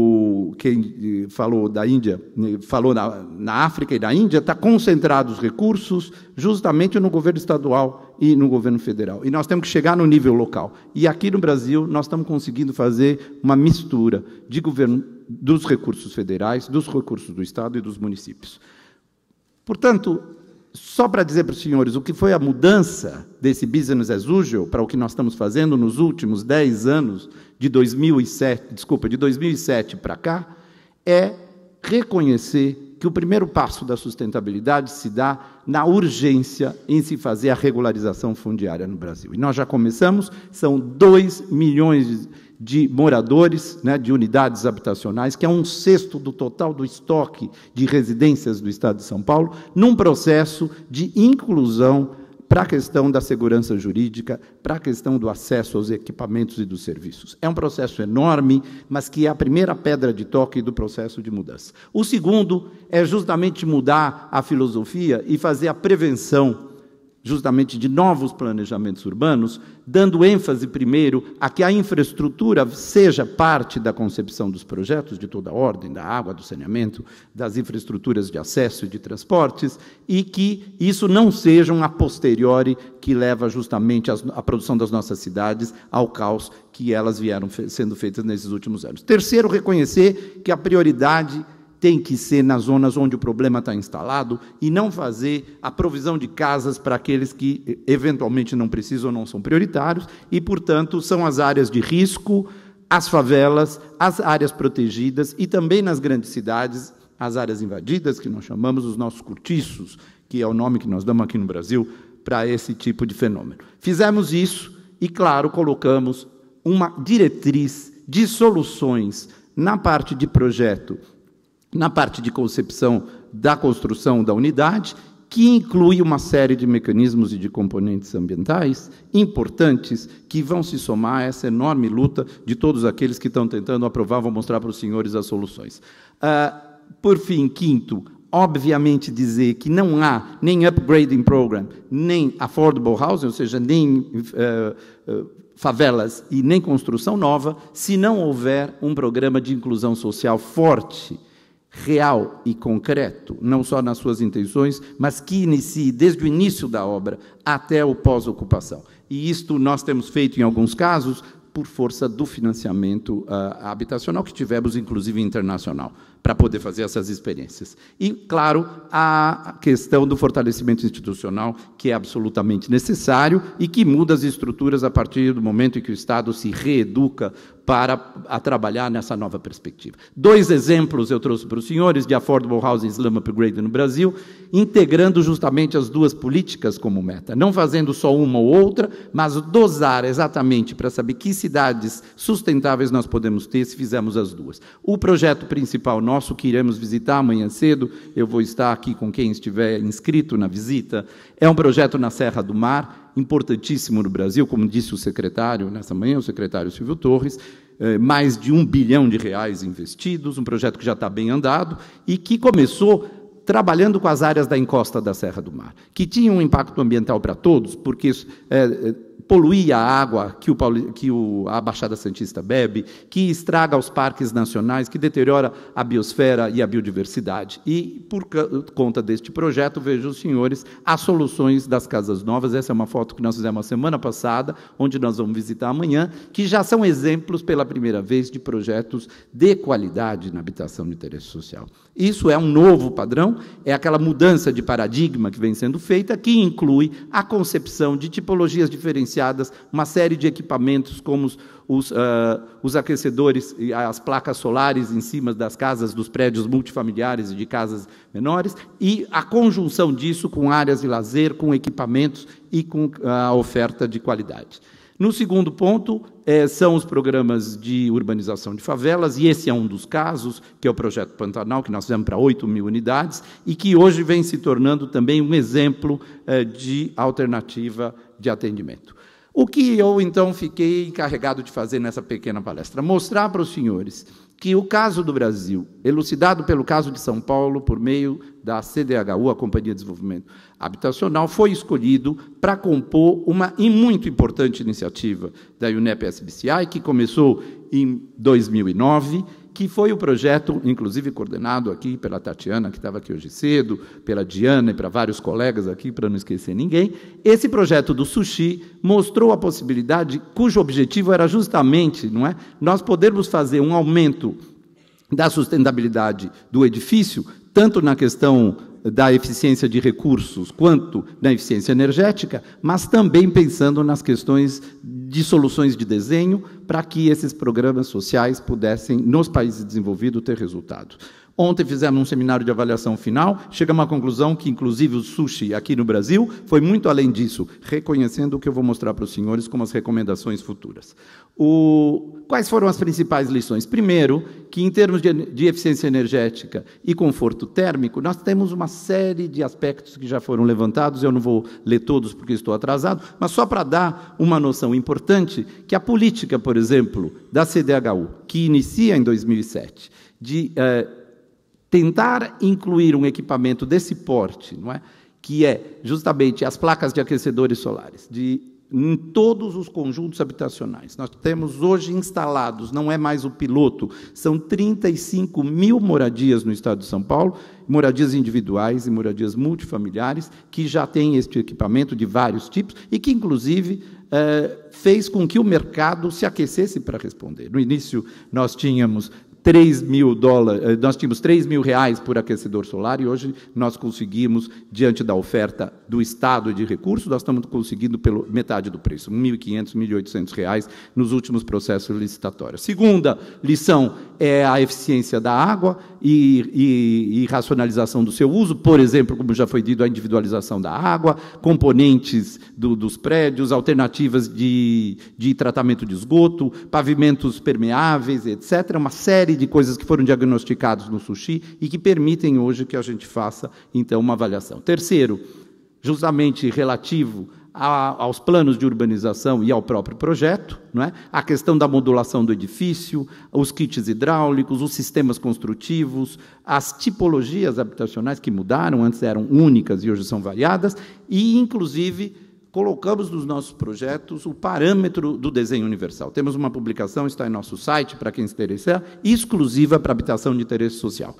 E: o, quem falou da Índia, falou na, na África e na Índia, está concentrado os recursos justamente no governo estadual e no governo federal. E nós temos que chegar no nível local. E aqui no Brasil, nós estamos conseguindo fazer uma mistura de governo dos recursos federais, dos recursos do Estado e dos municípios. Portanto, só para dizer para os senhores o que foi a mudança desse business as usual para o que nós estamos fazendo nos últimos dez anos, de dois mil e sete, desculpa, de dois mil e sete para cá, é reconhecer que o primeiro passo da sustentabilidade se dá na urgência em se fazer a regularização fundiária no Brasil. E nós já começamos, são dois milhões de, de moradores, né, de unidades habitacionais, que é um sexto do total do estoque de residências do Estado de São Paulo, num processo de inclusão para a questão da segurança jurídica, para a questão do acesso aos equipamentos e dos serviços. É um processo enorme, mas que é a primeira pedra de toque do processo de mudança. O segundo é justamente mudar a filosofia e fazer a prevenção justamente de novos planejamentos urbanos, dando ênfase primeiro a que a infraestrutura seja parte da concepção dos projetos de toda a ordem, da água, do saneamento, das infraestruturas de acesso e de transportes, e que isso não seja um a posteriori que leva justamente a produção das nossas cidades ao caos que elas vieram sendo feitas nesses últimos anos. Terceiro, reconhecer que a prioridade tem que ser nas zonas onde o problema está instalado e não fazer a provisão de casas para aqueles que eventualmente não precisam ou não são prioritários e, portanto, são as áreas de risco, as favelas, as áreas protegidas e também nas grandes cidades, as áreas invadidas, que nós chamamos os nossos cortiços, que é o nome que nós damos aqui no Brasil para esse tipo de fenômeno. Fizemos isso e, claro, colocamos uma diretriz de soluções na parte de projeto, na parte de concepção da construção da unidade, que inclui uma série de mecanismos e de componentes ambientais importantes que vão se somar a essa enorme luta de todos aqueles que estão tentando aprovar. Vou mostrar para os senhores as soluções. Uh, por fim, quinto, obviamente dizer que não há nem upgrading program, nem affordable housing, ou seja, nem uh, uh, favelas e nem construção nova, se não houver um programa de inclusão social forte, real e concreto, não só nas suas intenções, mas que inicie desde o início da obra até o pós-ocupação. E isto nós temos feito em alguns casos por força do financiamento uh, habitacional que tivemos, inclusive internacional, para poder fazer essas experiências. E, claro, a questão do fortalecimento institucional, que é absolutamente necessário e que muda as estruturas a partir do momento em que o Estado se reeduca para a trabalhar nessa nova perspectiva. Dois exemplos eu trouxe para os senhores de Affordable Housing Slum Upgrade no Brasil, integrando justamente as duas políticas como meta, não fazendo só uma ou outra, mas dosar exatamente para saber que cidades sustentáveis nós podemos ter se fizermos as duas. O projeto principal nosso, que iremos visitar amanhã cedo, eu vou estar aqui com quem estiver inscrito na visita, é um projeto na Serra do Mar, importantíssimo no Brasil, como disse o secretário nessa manhã, o secretário Silvio Torres, eh, mais de um bilhão de reais investidos, um projeto que já está bem andado e que começou trabalhando com as áreas da encosta da Serra do Mar, que tinha um impacto ambiental para todos, porque eh, poluía a água que, o, que o, a Baixada Santista bebe, que estraga os parques nacionais, que deteriora a biosfera e a biodiversidade. E, por conta deste projeto, vejo os senhores as soluções das casas novas. Essa é uma foto que nós fizemos a semana passada, onde nós vamos visitar amanhã, que já são exemplos, pela primeira vez, de projetos de qualidade na habitação de interesse social. Isso é um novo padrão, é aquela mudança de paradigma que vem sendo feita, que inclui a concepção de tipologias diferenciadas, uma série de equipamentos como os, os, uh, os aquecedores e as placas solares em cima das casas, dos prédios multifamiliares e de casas menores, e a conjunção disso com áreas de lazer, com equipamentos e com a oferta de qualidade. No segundo ponto, eh, são os programas de urbanização de favelas, e esse é um dos casos, que é o Projeto Pantanal, que nós fizemos para oito mil unidades, e que hoje vem se tornando também um exemplo eh, de alternativa de atendimento. O que eu, então, fiquei encarregado de fazer nessa pequena palestra? Mostrar para os senhores que o caso do Brasil, elucidado pelo caso de São Paulo, por meio da C D H U, a Companhia de Desenvolvimento Habitacional, foi escolhido para compor uma muito importante iniciativa da UNEP S B C I, que começou em dois mil e nove, que foi o projeto, inclusive coordenado aqui pela Tatiana, que estava aqui hoje cedo, pela Diana e para vários colegas aqui, para não esquecer ninguém. Esse projeto do sushi mostrou a possibilidade, cujo objetivo era justamente, não é, nós podermos fazer um aumento da sustentabilidade do edifício, tanto na questão da eficiência de recursos quanto na eficiência energética, mas também pensando nas questões de soluções de desenho para que esses programas sociais pudessem, nos países desenvolvidos, ter resultados. Ontem fizemos um seminário de avaliação final, chegamos à conclusão que, inclusive, o sushi aqui no Brasil foi muito além disso, reconhecendo o que eu vou mostrar para os senhores como as recomendações futuras. O... Quais foram as principais lições? Primeiro, que em termos de, de eficiência energética e conforto térmico, nós temos uma série de aspectos que já foram levantados, eu não vou ler todos porque estou atrasado, mas só para dar uma noção importante, que a política, por exemplo, da C D H U, que inicia em dois mil e sete, de... Eh, tentar incluir um equipamento desse porte, não é? Que é justamente as placas de aquecedores solares, de, em todos os conjuntos habitacionais. Nós temos hoje instalados, não é mais o piloto, são trinta e cinco mil moradias no estado de São Paulo, moradias individuais e moradias multifamiliares, que já têm este equipamento de vários tipos e que, inclusive, eh, fez com que o mercado se aquecesse para responder. No início, nós tínhamos três mil dólares, nós tínhamos três mil reais por aquecedor solar e hoje nós conseguimos, diante da oferta do Estado de recursos, nós estamos conseguindo pelo metade do preço, mil e quinhentos, mil e oitocentos reais nos últimos processos licitatórios. Segunda lição é a eficiência da água e, e, e racionalização do seu uso, por exemplo, como já foi dito, a individualização da água, componentes do, dos prédios, alternativas de, de tratamento de esgoto, pavimentos permeáveis, etcétera. Uma série de coisas que foram diagnosticadas no sushi e que permitem hoje que a gente faça, então, uma avaliação. Terceiro, justamente relativo a, aos planos de urbanização e ao próprio projeto, não é? A questão da modulação do edifício, os kits hidráulicos, os sistemas construtivos, as tipologias habitacionais que mudaram, antes eram únicas e hoje são variadas, e, inclusive, colocamos nos nossos projetos o parâmetro do desenho universal. Temos uma publicação, está em nosso site, para quem se interessar, exclusiva para habitação de interesse social.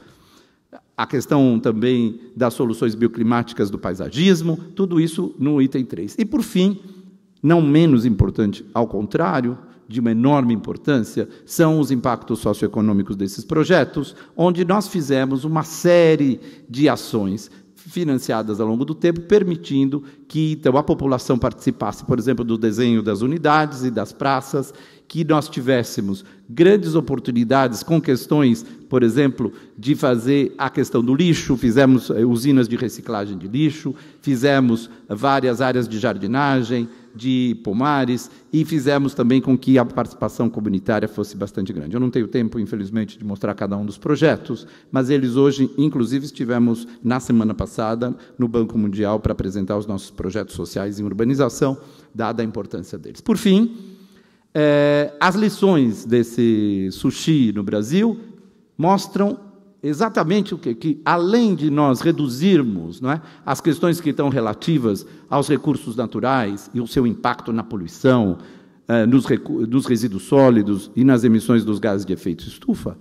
E: A questão também das soluções bioclimáticas do paisagismo, tudo isso no item três. E, por fim, não menos importante, ao contrário, de uma enorme importância, são os impactos socioeconômicos desses projetos, onde nós fizemos uma série de ações financiadas ao longo do tempo, permitindo que, então, a população participasse, por exemplo, do desenho das unidades e das praças, que nós tivéssemos grandes oportunidades com questões, por exemplo, de fazer a questão do lixo, fizemos usinas de reciclagem de lixo, fizemos várias áreas de jardinagem, de pomares, e fizemos também com que a participação comunitária fosse bastante grande. Eu não tenho tempo, infelizmente, de mostrar cada um dos projetos, mas eles hoje, inclusive, estivemos, na semana passada, no Banco Mundial para apresentar os nossos projetos sociais em urbanização, dada a importância deles. Por fim, eh, as lições desse sushi no Brasil mostram exatamente o que, que além de nós reduzirmos, não é, as questões que estão relativas aos recursos naturais e o seu impacto na poluição, eh, nos, nos resíduos sólidos e nas emissões dos gases de efeito estufa,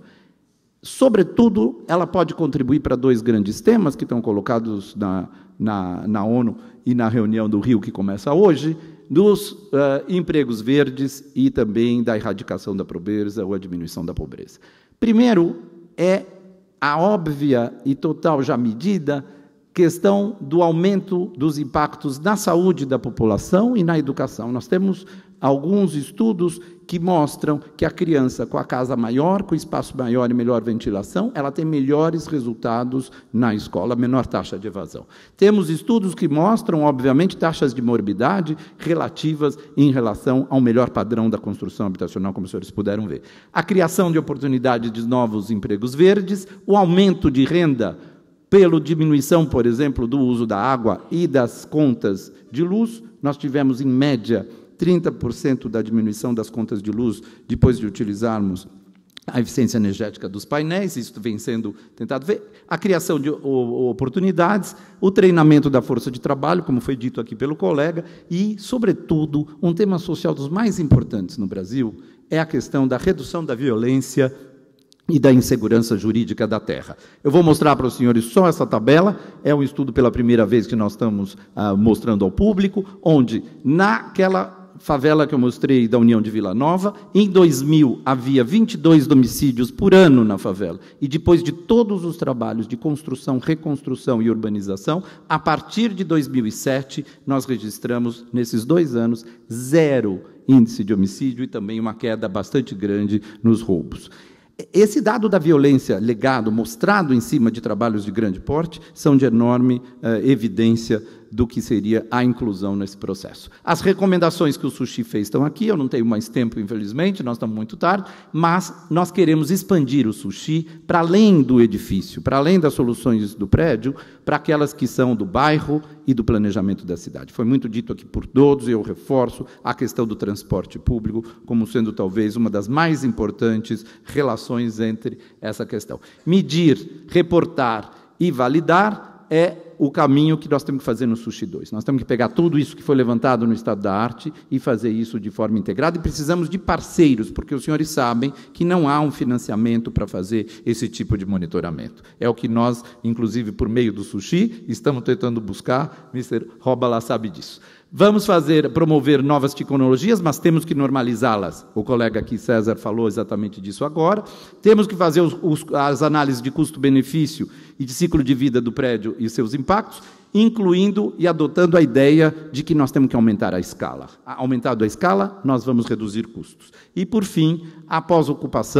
E: sobretudo, ela pode contribuir para dois grandes temas que estão colocados na, na, na ONU e na reunião do Rio, que começa hoje, dos uh, empregos verdes e também da erradicação da pobreza ou a diminuição da pobreza. Primeiro, é a óbvia e total já medida questão do aumento dos impactos na saúde da população e na educação. Nós temos alguns estudos que mostram que a criança com a casa maior, com espaço maior e melhor ventilação, ela tem melhores resultados na escola, menor taxa de evasão. Temos estudos que mostram, obviamente, taxas de morbidade relativas em relação ao melhor padrão da construção habitacional, como os senhores puderam ver. A criação de oportunidades de novos empregos verdes, o aumento de renda pela diminuição, por exemplo, do uso da água e das contas de luz. Nós tivemos, em média, trinta por cento da diminuição das contas de luz depois de utilizarmos a eficiência energética dos painéis, isso vem sendo tentado ver, a criação de oportunidades, o treinamento da força de trabalho, como foi dito aqui pelo colega, e, sobretudo, um tema social dos mais importantes no Brasil é a questão da redução da violência e da insegurança jurídica da terra. Eu vou mostrar para os senhores só essa tabela, é um estudo pela primeira vez que nós estamos ah, mostrando ao público, onde, naquela favela que eu mostrei da União de Vila Nova, em dois mil havia vinte e dois domicídios por ano na favela, e depois de todos os trabalhos de construção, reconstrução e urbanização, a partir de dois mil e sete, nós registramos, nesses dois anos, zero índice de homicídio e também uma queda bastante grande nos roubos. Esse dado da violência legado, mostrado em cima de trabalhos de grande porte, são de enorme uh, evidência do que seria a inclusão nesse processo. As recomendações que o Sushi fez estão aqui, eu não tenho mais tempo, infelizmente, nós estamos muito tarde, mas nós queremos expandir o Sushi para além do edifício, para além das soluções do prédio, para aquelas que são do bairro e do planejamento da cidade. Foi muito dito aqui por todos, e eu reforço a questão do transporte público como sendo talvez uma das mais importantes relações entre essa questão. Medir, reportar e validar é o caminho que nós temos que fazer no Sushi dois. Nós temos que pegar tudo isso que foi levantado no Estado da Arte e fazer isso de forma integrada, e precisamos de parceiros, porque os senhores sabem que não há um financiamento para fazer esse tipo de monitoramento. É o que nós, inclusive por meio do Sushi, estamos tentando buscar, mister Robala sabe disso. Vamos fazer, promover novas tecnologias, mas temos que normalizá-las. O colega aqui, César, falou exatamente disso agora. Temos que fazer os, os, as análises de custo-benefício e de ciclo de vida do prédio e seus impactos, incluindo e adotando a ideia de que nós temos que aumentar a escala. Aumentado a escala, nós vamos reduzir custos. E, por fim, após a ocupação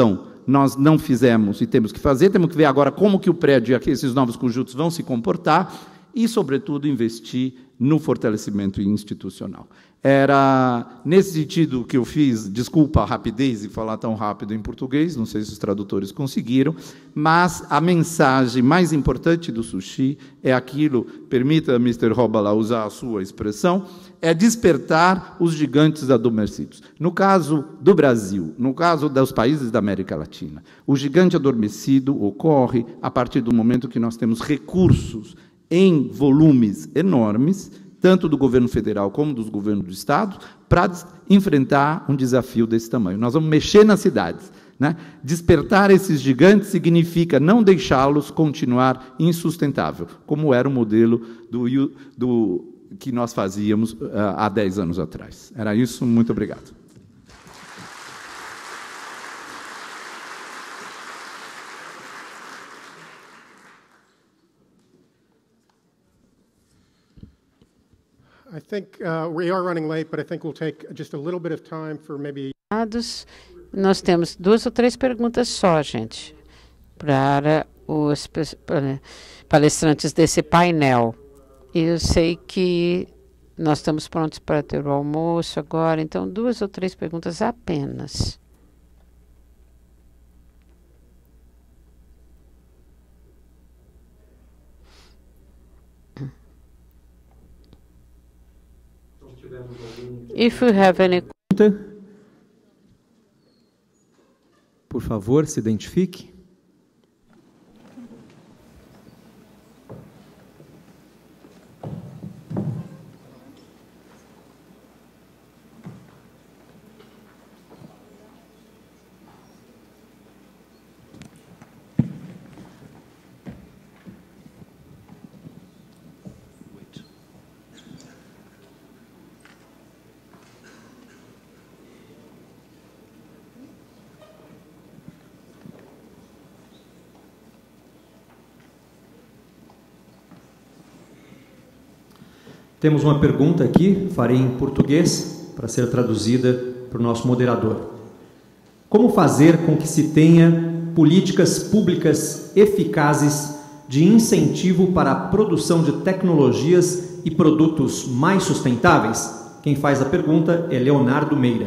E: nós não fizemos e temos que fazer. Temos que ver agora como que o prédio e aqui, esses novos conjuntos vão se comportar e, sobretudo, investir no fortalecimento institucional. Era nesse sentido que eu fiz, desculpa a rapidez e falar tão rápido em português, não sei se os tradutores conseguiram, mas a mensagem mais importante do sushi é aquilo, permita, mister Robala, usar a sua expressão, é despertar os gigantes adormecidos. No caso do Brasil, no caso dos países da América Latina, o gigante adormecido ocorre a partir do momento que nós temos recursos em volumes enormes, tanto do governo federal como dos governos do Estado, para enfrentar um desafio desse tamanho. Nós vamos mexer nas cidades. Né? Despertar esses gigantes significa não deixá-los continuar insustentável, como era o modelo do, do, que nós fazíamos uh, há dez anos atrás. Era isso, muito obrigado.
C: I think uh, we are running late, but I think we'll take just a little bit of time for maybe.
B: Nós temos duas ou três perguntas só, gente, para os palestrantes desse painel. E eu sei que nós estamos prontos para ter o almoço agora, então duas ou três perguntas apenas. If you have any...
F: Por favor, se identifique. Temos uma pergunta aqui, farei em português, para ser traduzida para o nosso moderador. Como fazer com que se tenha políticas públicas eficazes de incentivo para a produção de tecnologias e produtos mais sustentáveis? Quem faz a pergunta é Leonardo Meira.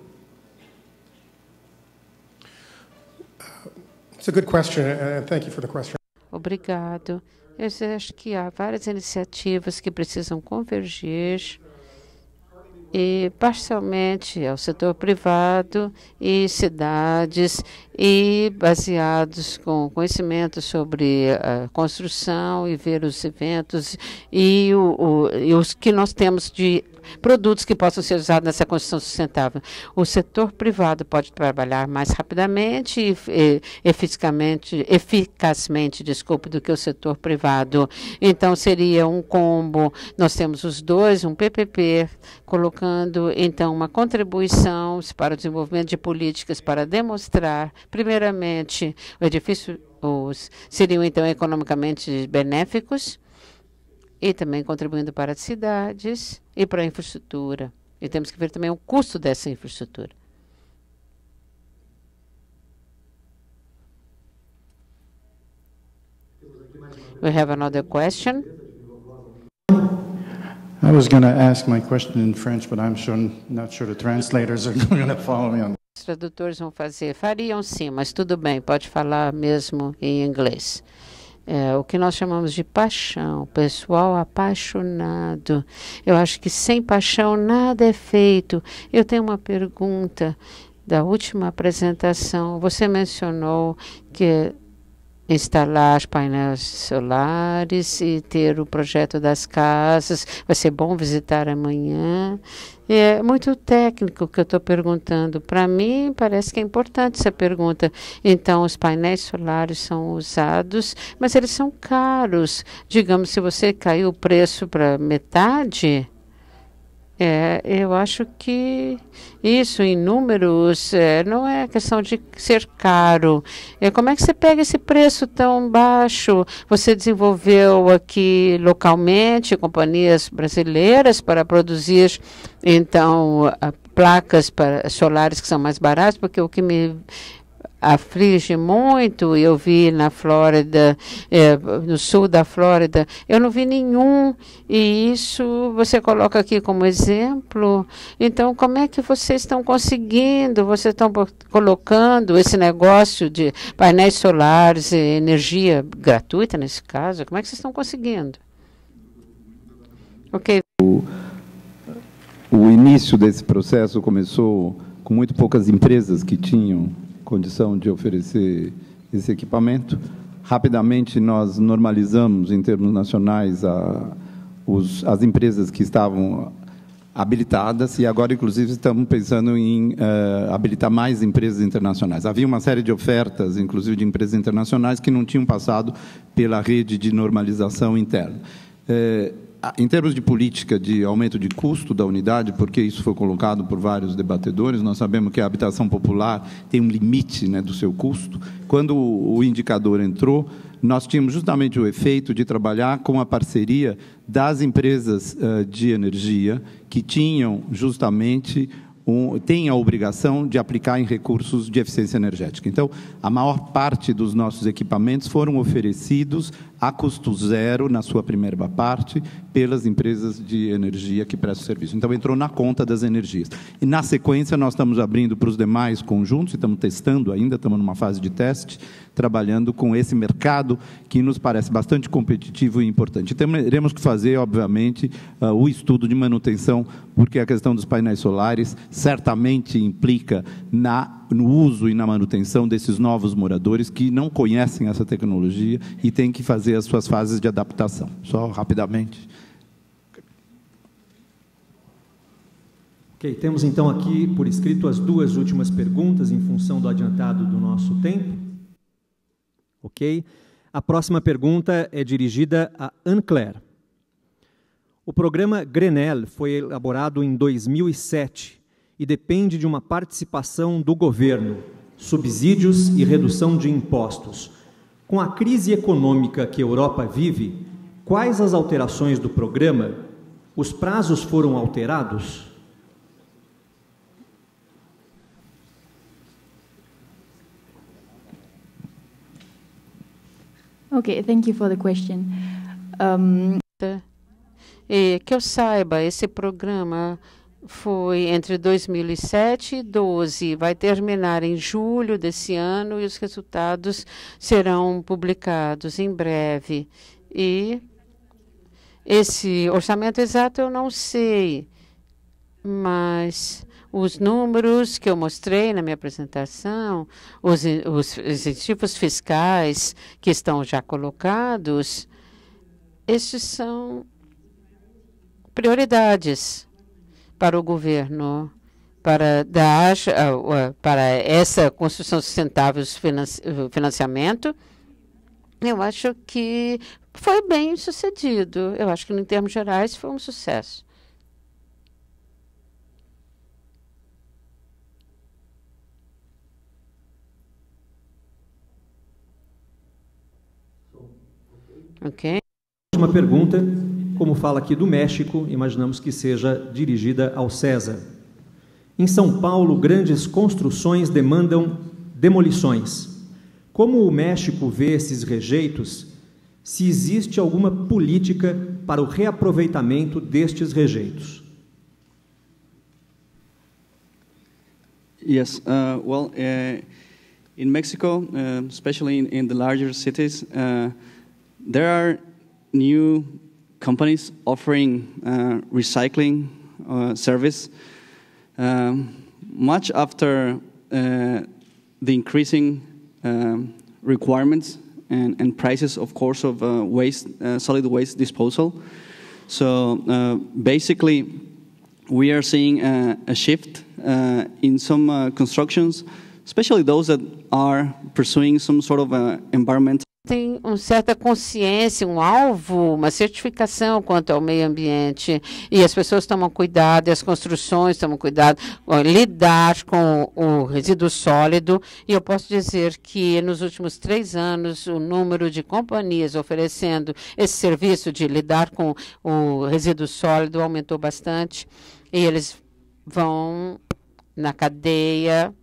C: It's a good question, and thank you for the question.
B: Obrigado. Eu acho que há várias iniciativas que precisam convergir e parcialmente ao setor privado e cidades e baseados com conhecimento sobre a construção e ver os eventos e, o, o, e os que nós temos de produtos que possam ser usados nessa construção sustentável. O setor privado pode trabalhar mais rapidamente e, e eficazmente, eficazmente, desculpe, do que o setor privado. Então, seria um combo. Nós temos os dois, um P P P, colocando, então, uma contribuição para o desenvolvimento de políticas para demonstrar, primeiramente, o edifício, os, seriam, então, economicamente benéficos, e também contribuindo para as cidades e para a infraestrutura. E temos que ver também o custo dessa infraestrutura. We have another question.
G: I was going to ask my question in French, but I'm sure, not sure the translators are going to follow me on.
B: Os tradutores vão fazer, fariam sim, mas tudo bem, pode falar mesmo em inglês. É, o que nós chamamos de paixão, pessoal apaixonado. Eu acho que sem paixão nada é feito. Eu tenho uma pergunta da última apresentação. Você mencionou que instalar os painéis solares e ter o projeto das casas. Vai ser bom visitar amanhã. É muito técnico que eu estou perguntando. Para mim, parece que é importante essa pergunta. Então, os painéis solares são usados, mas eles são caros. Digamos, se você caiu o preço para metade, é, eu acho que isso, em números, é, não é questão de ser caro. É, como é que você pega esse preço tão baixo? Você desenvolveu aqui localmente companhias brasileiras para produzir, então, a, placas para, solares que são mais baratas, porque o que me aflige muito. Eu vi na Flórida, é, no sul da Flórida, eu não vi nenhum, e isso você coloca aqui como exemplo. Então, como é que vocês estão conseguindo, vocês estão colocando esse negócio de painéis solares e energia gratuita, nesse caso, como é que vocês estão conseguindo? Ok.
E: O, o início desse processo começou com muito poucas empresas que tinham condição de oferecer esse equipamento. Rapidamente, nós normalizamos, em termos nacionais, a, os, as empresas que estavam habilitadas, e agora, inclusive, estamos pensando em uh, habilitar mais empresas internacionais. Havia uma série de ofertas, inclusive de empresas internacionais, que não tinham passado pela rede de normalização interna. Uh, Em termos de política de aumento de custo da unidade, porque isso foi colocado por vários debatedores, nós sabemos que a habitação popular tem um limite, né, do seu custo. Quando o indicador entrou, nós tínhamos justamente o efeito de trabalhar com a parceria das empresas uh, de energia, que tinham justamente Um, tem a obrigação de aplicar em recursos de eficiência energética. Então, a maior parte dos nossos equipamentos foram oferecidos a custo zero, na sua primeira parte, pelas empresas de energia que prestam serviço. Então, entrou na conta das energias. E, na sequência, nós estamos abrindo para os demais conjuntos, e estamos testando ainda, estamos numa fase de teste, trabalhando com esse mercado que nos parece bastante competitivo e importante. Teremos que fazer, obviamente, uh, o estudo de manutenção, porque a questão dos painéis solares certamente implica na, no uso e na manutenção desses novos moradores que não conhecem essa tecnologia e têm que fazer as suas fases de adaptação. Só rapidamente.
F: Ok, temos então aqui por escrito as duas últimas perguntas em função do adiantado do nosso tempo. Ok? A próxima pergunta é dirigida a Anne-Claire. O programa Grenelle foi elaborado em dois mil e sete e depende de uma participação do governo, subsídios e redução de impostos. Com a crise econômica que a Europa vive, quais as alterações do programa? Os prazos foram alterados?
H: Okay, thank you for the question. Um...
B: E que eu saiba, esse programa foi entre dois mil e sete e doze, vai terminar em julho desse ano e os resultados serão publicados em breve. E esse orçamento exato eu não sei, mas os números que eu mostrei na minha apresentação, os, os incentivos fiscais que estão já colocados, esses são prioridades para o governo, para dar para essa construção sustentável de financiamento. Eu acho que foi bem sucedido. Eu acho que, em termos gerais, foi um sucesso. Ok.
F: Última pergunta. Como fala aqui do México, imaginamos que seja dirigida ao César. Em São Paulo, grandes construções demandam demolições. Como o México vê esses rejeitos? Se existe alguma política para o reaproveitamento destes rejeitos?
D: Yes, uh, well, uh, in Mexico, uh, especially in, in the larger cities, uh, there are new companies offering uh, recycling uh, service. Um, much after uh, the increasing um, requirements and, and prices, of course, of uh, waste, uh, solid waste disposal. So uh, basically, we are seeing a, a shift uh, in some uh, constructions, especially those that are pursuing some sort of uh, environmental.
B: Tem uma certa consciência, um alvo, uma certificação quanto ao meio ambiente, e as pessoas tomam cuidado, e as construções tomam cuidado, lidar com o resíduo sólido, e eu posso dizer que nos últimos três anos o número de companhias oferecendo esse serviço de lidar com o resíduo sólido aumentou bastante, e eles vão na cadeia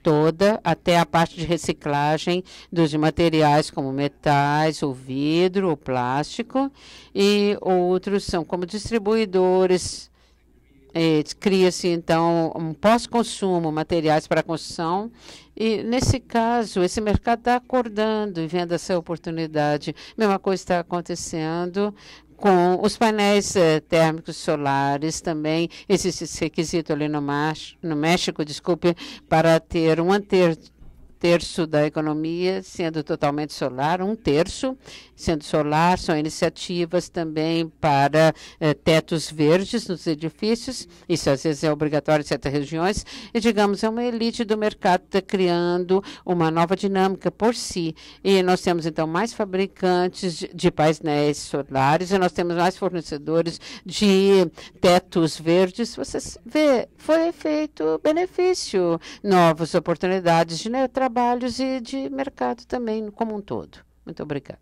B: toda, até a parte de reciclagem dos materiais como metais, o vidro, o plástico, e outros são como distribuidores. Cria-se, então, um pós-consumo, materiais para construção, e, nesse caso, esse mercado está acordando e vendo essa oportunidade. A mesma coisa está acontecendo com os painéis eh, térmicos solares também. Existe esse requisito ali no, no México, desculpe, para ter um terço terço da economia sendo totalmente solar, um terço sendo solar. São iniciativas também para eh, tetos verdes nos edifícios. Isso às vezes é obrigatório em certas regiões. E, digamos, é uma elite do mercado que está criando uma nova dinâmica por si. E nós temos, então, mais fabricantes de, de painéis solares e nós temos mais fornecedores de tetos verdes. Você vê, foi feito benefício, novas oportunidades de neutralidade, trabalhos e de mercado também como um todo. Muito obrigada.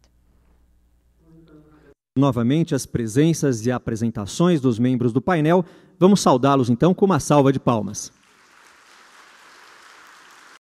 F: Novamente as presenças e apresentações dos membros do painel. Vamos saudá-los então com uma salva de palmas.